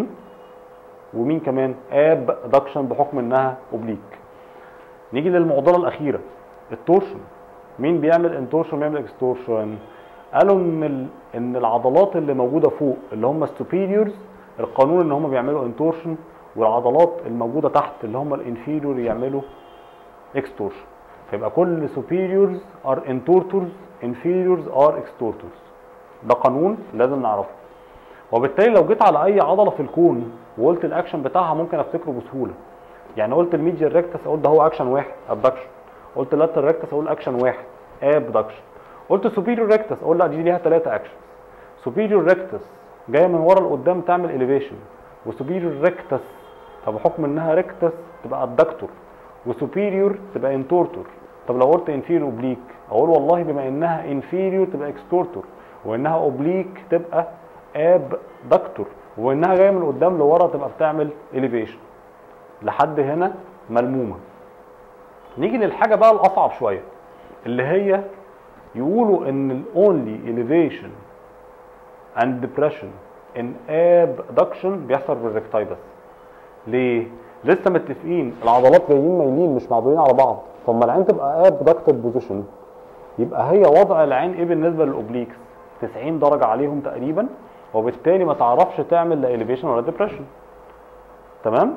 [SPEAKER 1] ومين كمان؟ ابدكشن، بحكم انها اوبليك. نيجي للمعضله الاخيره، التورشن. مين بيعمل انتورشن وبيعمل اكستورشن؟ قالوا ان العضلات اللي موجوده فوق اللي هم السوبيريورز، القانون ان هم بيعملوا انتورشن، والعضلات الموجوده تحت اللي هم الانفيريور يعملوا اكستورشن. فيبقى كل superiors are entortors، inferiors are extortors. ده قانون لازم نعرفه. وبالتالي لو جيت على اي عضله في الكون وقلت الاكشن بتاعها ممكن افتكره بسهوله. يعني قلت الميديال ريكتس اقول ده هو اكشن واحد ابدكشن، قلت اللاترال ريكتس اقول اكشن واحد ابدكشن، قلت superior ريكتس اقول لا دي ليها ثلاثه اكشن. superior ريكتس جايه من ورا لقدام تعمل elevation، وسوبيريور ريكتس فبحكم انها ريكتس تبقى ادكتور، وسوبيريور تبقى انتورتور. طب لو قلت انفيريور اوبليك اقول والله بما انها انفيريور تبقى اكستورتور، وانها اوبليك تبقى ابدكتور، وانها جايه من قدام لورا تبقى بتعمل اليفيشن. لحد هنا ملمومه. نيجي للحاجه بقى الاصعب شويه، اللي هي يقولوا ان الاونلي elevation and depression in abduction بيحصل بالريكتاي بس. ليه؟ لسه متفقين العضلات جايين مايلين مش معضولين على بعض، فلما العين تبقى ابدكتد بوزيشن يبقى هي وضع العين ايه بالنسبه للاوبليكس؟ 90 درجه عليهم تقريبا، وبالتالي ما تعرفش تعمل لا elevation ولا depression. تمام؟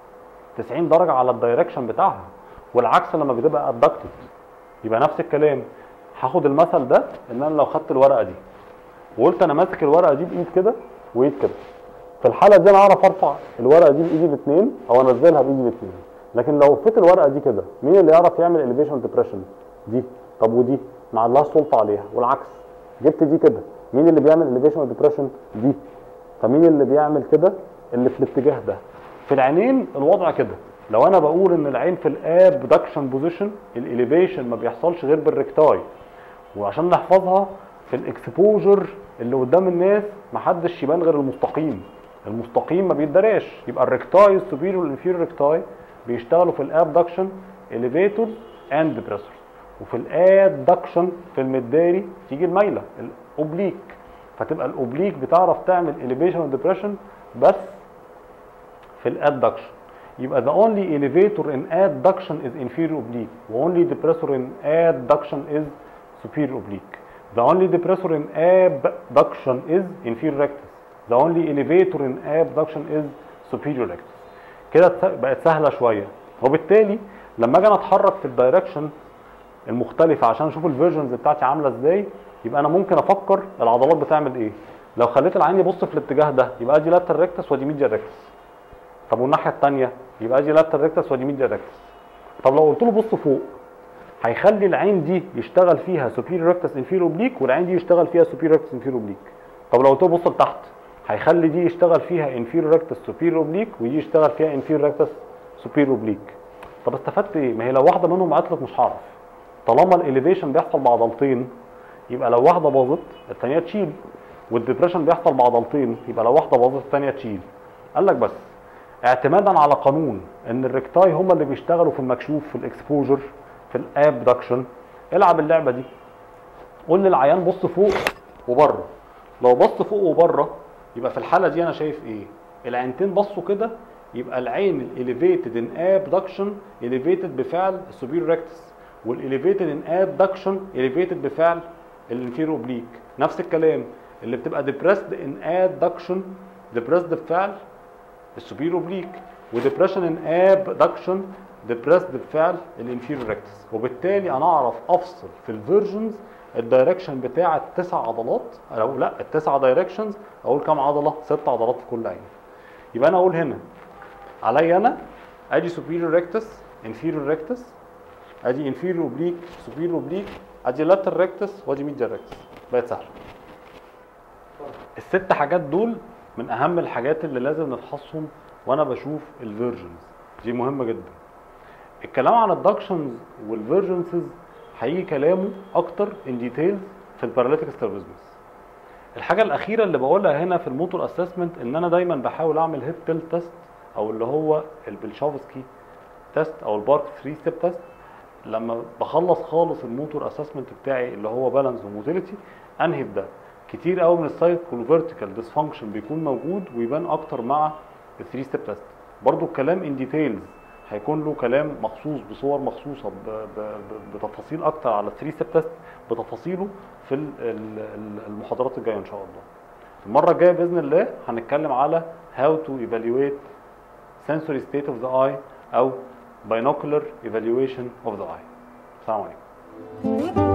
[SPEAKER 1] 90 درجه على الدايركشن بتاعها. والعكس لما بتبقى ابدكتد يبقى نفس الكلام. هاخد المثل ده ان انا لو خدت الورقه دي وقلت انا ماسك الورقه دي بايد كده وايد كده، في الحاله دي انا اعرف ارفع الورقه دي بايدي الاثنين او انزلها بايدي الاثنين. لكن لو فيت الورقه دي كده مين اللي يعرف يعمل elevation depression؟ دي. طب ودي ما عندهاش سلطه عليها. والعكس جبت دي كده مين اللي بيعمل elevation depression؟ دي. فمين اللي بيعمل كده؟ اللي في الاتجاه ده. في العينين الوضع كده. لو انا بقول ان العين في الابدكشن بوزيشن الاليفيشن ما بيحصلش غير بالريكتاي، وعشان نحفظها في الاكسبوجر اللي قدام الناس محدش يبان غير المستقيم. المستقيم ما بيتدراش. يبقى الريكتاي السوبيريور والانفيريور ريكتاي بيشتغلوا في الابدكشن اليفيتورز اند ديبريسورز، وفي الادكشن في المداري تيجي المايله الاوبليك، فتبقى الاوبليك بتعرف تعمل elevation وديبريشن بس في الادكشن. يبقى the only elevator in adduction is inferior oblique و only depressor in adduction is superior oblique. The only depressor in abduction is inferior rectus. The only elevator in abduction is superior rectus. كده بقت سهله شويه. وبالتالي لما اجي انا اتحرك في الدايركشن المختلفه عشان اشوف الفيرجنز بتاعتي عامله ازاي، يبقى انا ممكن افكر العضلات بتعمل ايه. لو خليت العين يبص في الاتجاه ده يبقى دي لاترال ريكتس ودي ميديال ريكتس. طب والناحيه الثانيه يبقى دي لاترال ريكتس ودي ميديال ريكتس. طب لو قلت له بص فوق هيخلي العين دي يشتغل فيها superior rectus inferior oblique والعين دي يشتغل فيها superior rectus inferior oblique. طب لو قلت له بص لتحت هيخلي دي يشتغل فيها inferior rectus superior oblique ودي يشتغل فيها inferior rectus superior oblique. طب استفدت ايه؟ ما هي لو واحده منهم عطلت مش هعرف. طالما الاليفيشن بيحصل بعضلتين يبقى لو واحده باظت الثانيه تشيل، والديبريشن بيحصل بعضلتين يبقى لو واحده باظت الثانيه تشيل. قال لك بس اعتمادا على قانون ان الريكتاي هم اللي بيشتغلوا في المكشوف في الاكسبوجر في الابدكشن، العب اللعبه دي. قول للعيان بص فوق وبره. لو بص فوق وبره يبقى في الحاله دي انا شايف ايه؟ العينتين بصوا كده يبقى العين الاليفيتد ان ابدكشن اليفيتد بفعل السوبيريور ريكتس، والاليفيتد ان ابدكشن اليفيتد بفعل الانفيريور اوبليك. نفس الكلام اللي بتبقى ديبريسد ان ادكشن ديبريسد بفعل السوبيريور اوبليك، وديبريشن ان ابدكشن ديبريسد بفعل الانفيريور ريكتس. وبالتالي انا اعرف افصل في الفيرجنز الدايركشن بتاع التسع عضلات، او لا التسع دايركشنز اقول كام عضله؟ 6 عضلات في كل عين. يبقى انا اقول هنا عليا انا ادي superior rectus inferior rectus، ادي inferior oblique superior oblique، ادي lateral rectus وادي medial rectus. بقت سهله. الست حاجات دول من اهم الحاجات اللي لازم نفحصهم وانا بشوف الفيرجنز، دي مهمه جدا. الكلام عن الدكشنز والفيرجنسز هيجي كلامه اكتر ان ديتيلز في الباراليتيك سترابيزمس. الحاجه الاخيره اللي بقولها هنا في الموتور اسسمنت ان انا دايما بحاول اعمل هيب تيلت تيست او اللي هو البلشافسكي تيست او البارك 3 ستيب تيست. لما بخلص خالص الموتور اسسمنت بتاعي اللي هو بالانس وموتيليتي انهي بده. كتير قوي من السايكل فيرتيكال ديسفانكشن بيكون موجود ويبان اكتر مع ال 3 ستيب تيست. برضو الكلام ان ديتيلز هيكون له كلام مخصوص بصور مخصوصه بتفاصيل اكتر على 3 ستيب تيست بتفاصيله في المحاضرات الجايه ان شاء الله. المره الجايه باذن الله هنتكلم على how to evaluate sensory state of the eye او binocular evaluation of the eye. السلام عليكم.